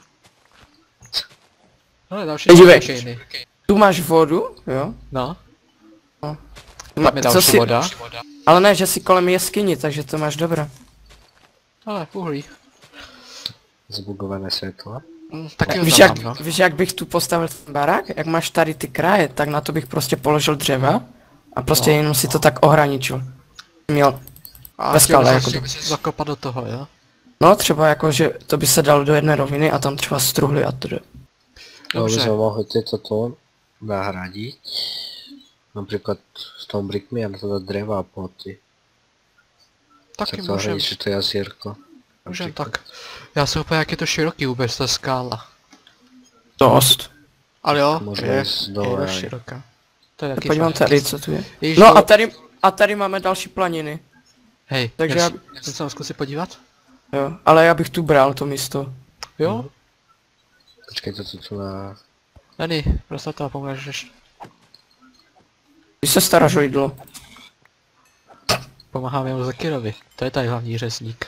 No, další Dívej. sugarcany. Tu máš vodu, jo? No, Ma, tam je co další si, voda. ale ne, že jsi kolem jeskyni, takže to máš dobré. Ale uhlí. Zbugované světlo. Taky ho Víš tam jak, mám, no. víš jak bych tu postavil ten barák? Jak máš tady ty kraje, tak na to bych prostě položil dřeva a prostě No. jenom si to tak ohraničil. Měl, A bez skale, jako jakoby. zakopat do toho, jo? no třeba jako, že to by se dalo do jedné roviny a tam třeba struhly a to. No, by Dobře. sme mohli toto nahradiť. Napríklad s tom brickmi a na to dať dreva a ploty. Taky Tak to můžem, hradiť, že to je jazírko. můžem tak. Já se úplně, jak je to široký vůbec ta skála. Dost. Ale jo, Můžeme je jít dole, dost aj. široká. To je taky Podívám fakt. tady, co tu je. Ježíš, No to- a tady máme další planiny. Hej, takže takže já- jsem se tam zkusit podívat? Jo, ale já bych tu bral to místo. Jo? Počkej, to tu na... Leny, prostě to pomůžeš. Když se staráš o jídlo. Pomáhám jemu Zakirovi. To je tady hlavní řezník.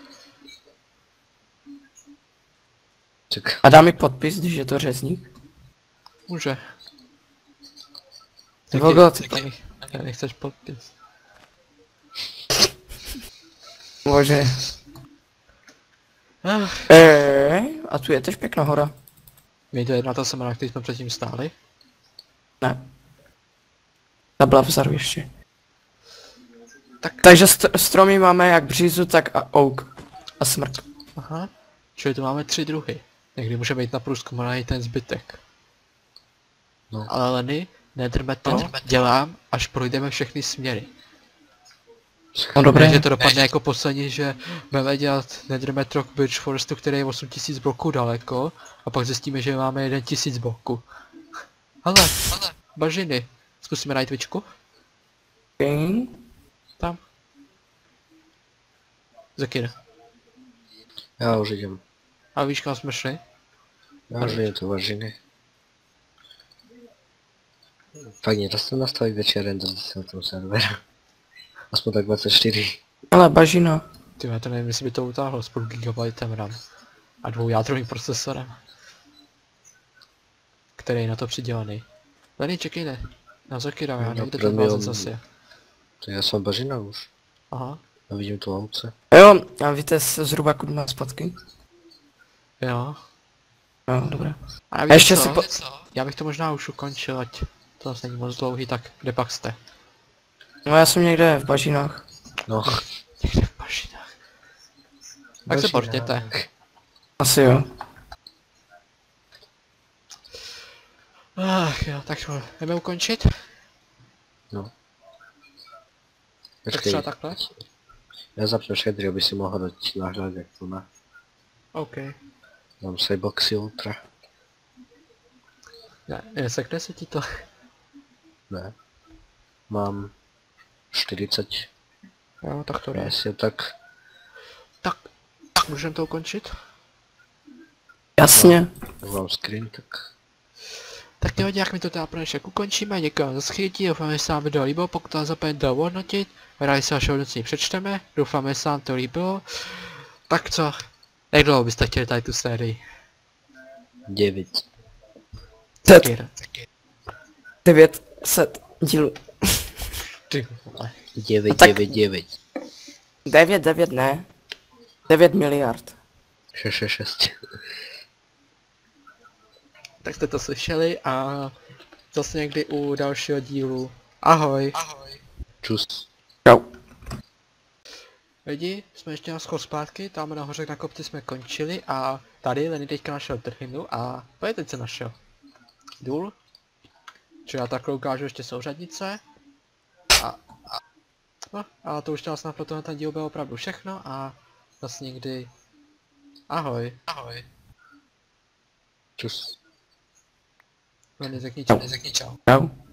Ček, A dá mi podpis, když je to řezník. Může. Ty vogo, ty- Já nechceš podpis. Bože. Ach, A tu je tež pěkná hora. mi to jedna ta semena, na který jsme předtím stáli. Ne. Ta byla vzadu ještě. Tak, Takže stromy máme jak břízu, tak a oak. A smrk. aha. Čili tu máme 3 druhy. Někdy můžeme jít na průzkum a najít ten zbytek. No. Ale Leny, Nethermetal dělám, až projdeme všechny směry. No dobré. Takže to dopadne jako poslední, že budeme dělat Nethermetal k Birch Forestu, který je 8000 bloků daleko, a pak zjistíme, že máme 1000 bloků. Ale, bažiny. Zkusíme najít Twitchku? Okay. Tam. Zakir. já už idem. A víš, kam jsme šli? Já už idem tu važiny. Fakt nedá se nastavit větší render na tom serveru. Aspoň tak 24. Ale bažina. Ty, já to nevím, jestli by to utáhlo s půl gigabytem RAM. A 2 jádrovým procesorem. Který je na to přidělaný. Leny, čekej, ne. Na Zakira, já No, nevím, kde ten premium. bázet zase. To já jsem bažina už. Aha, A vidím tu ovce. Jo, a víte zhruba kudy mám zpátky? jo. Jo, dobré. A A víte ještě co? si Já bych to možná už ukončil, ať to zase není moc dlouhý, tak kde pak jste? No já jsem někde v bažinách. No. Někde v bažinách. Tak se Bažina. portěte. Asi jo. Ach jo, tak jdeme ukončit? No. Tak Počkej, třeba takhle? já zapnu šedry, aby si mohl dát náhled, jak to má. OK. Dám si boxy ultra. Ne, nesekne se ti to. Ne. Mám 40. Jo, tak to jde. Jestli tak. Tak, můžeme to ukončit? Jasně. Mám screen, tak. Tak jo, nějak mi to teda pro dnešek ukončíme, děkuji za schytí, doufám, že se vám video líbilo, pokud to zapomeňte ohodnotit, rádi se vaše hodnocení přečteme, doufám, že se vám to líbilo. Tak co, jak dlouho byste chtěli tady tu sérii? 9. Zakir. 900 dílů. Ty vole. 9, tak- 9, 9. 9 ne. 9 miliard. 6, 6, 6. Tak jste to slyšeli a zase někdy u dalšího dílu. Ahoj. Čus. Čau. Lidi, jsme ještě na schod zpátky, tam nahoře na kopci jsme končili a tady Leny teďka našel trhinu a pojď, co našel. Důl. Čiže já takhle ukážu ještě souřadnice. No, a to už to snad pro tohle ten díl bylo opravdu všechno a zase někdy. Ahoj. Ahoj. Čus. Leny, řekni čau. Čau.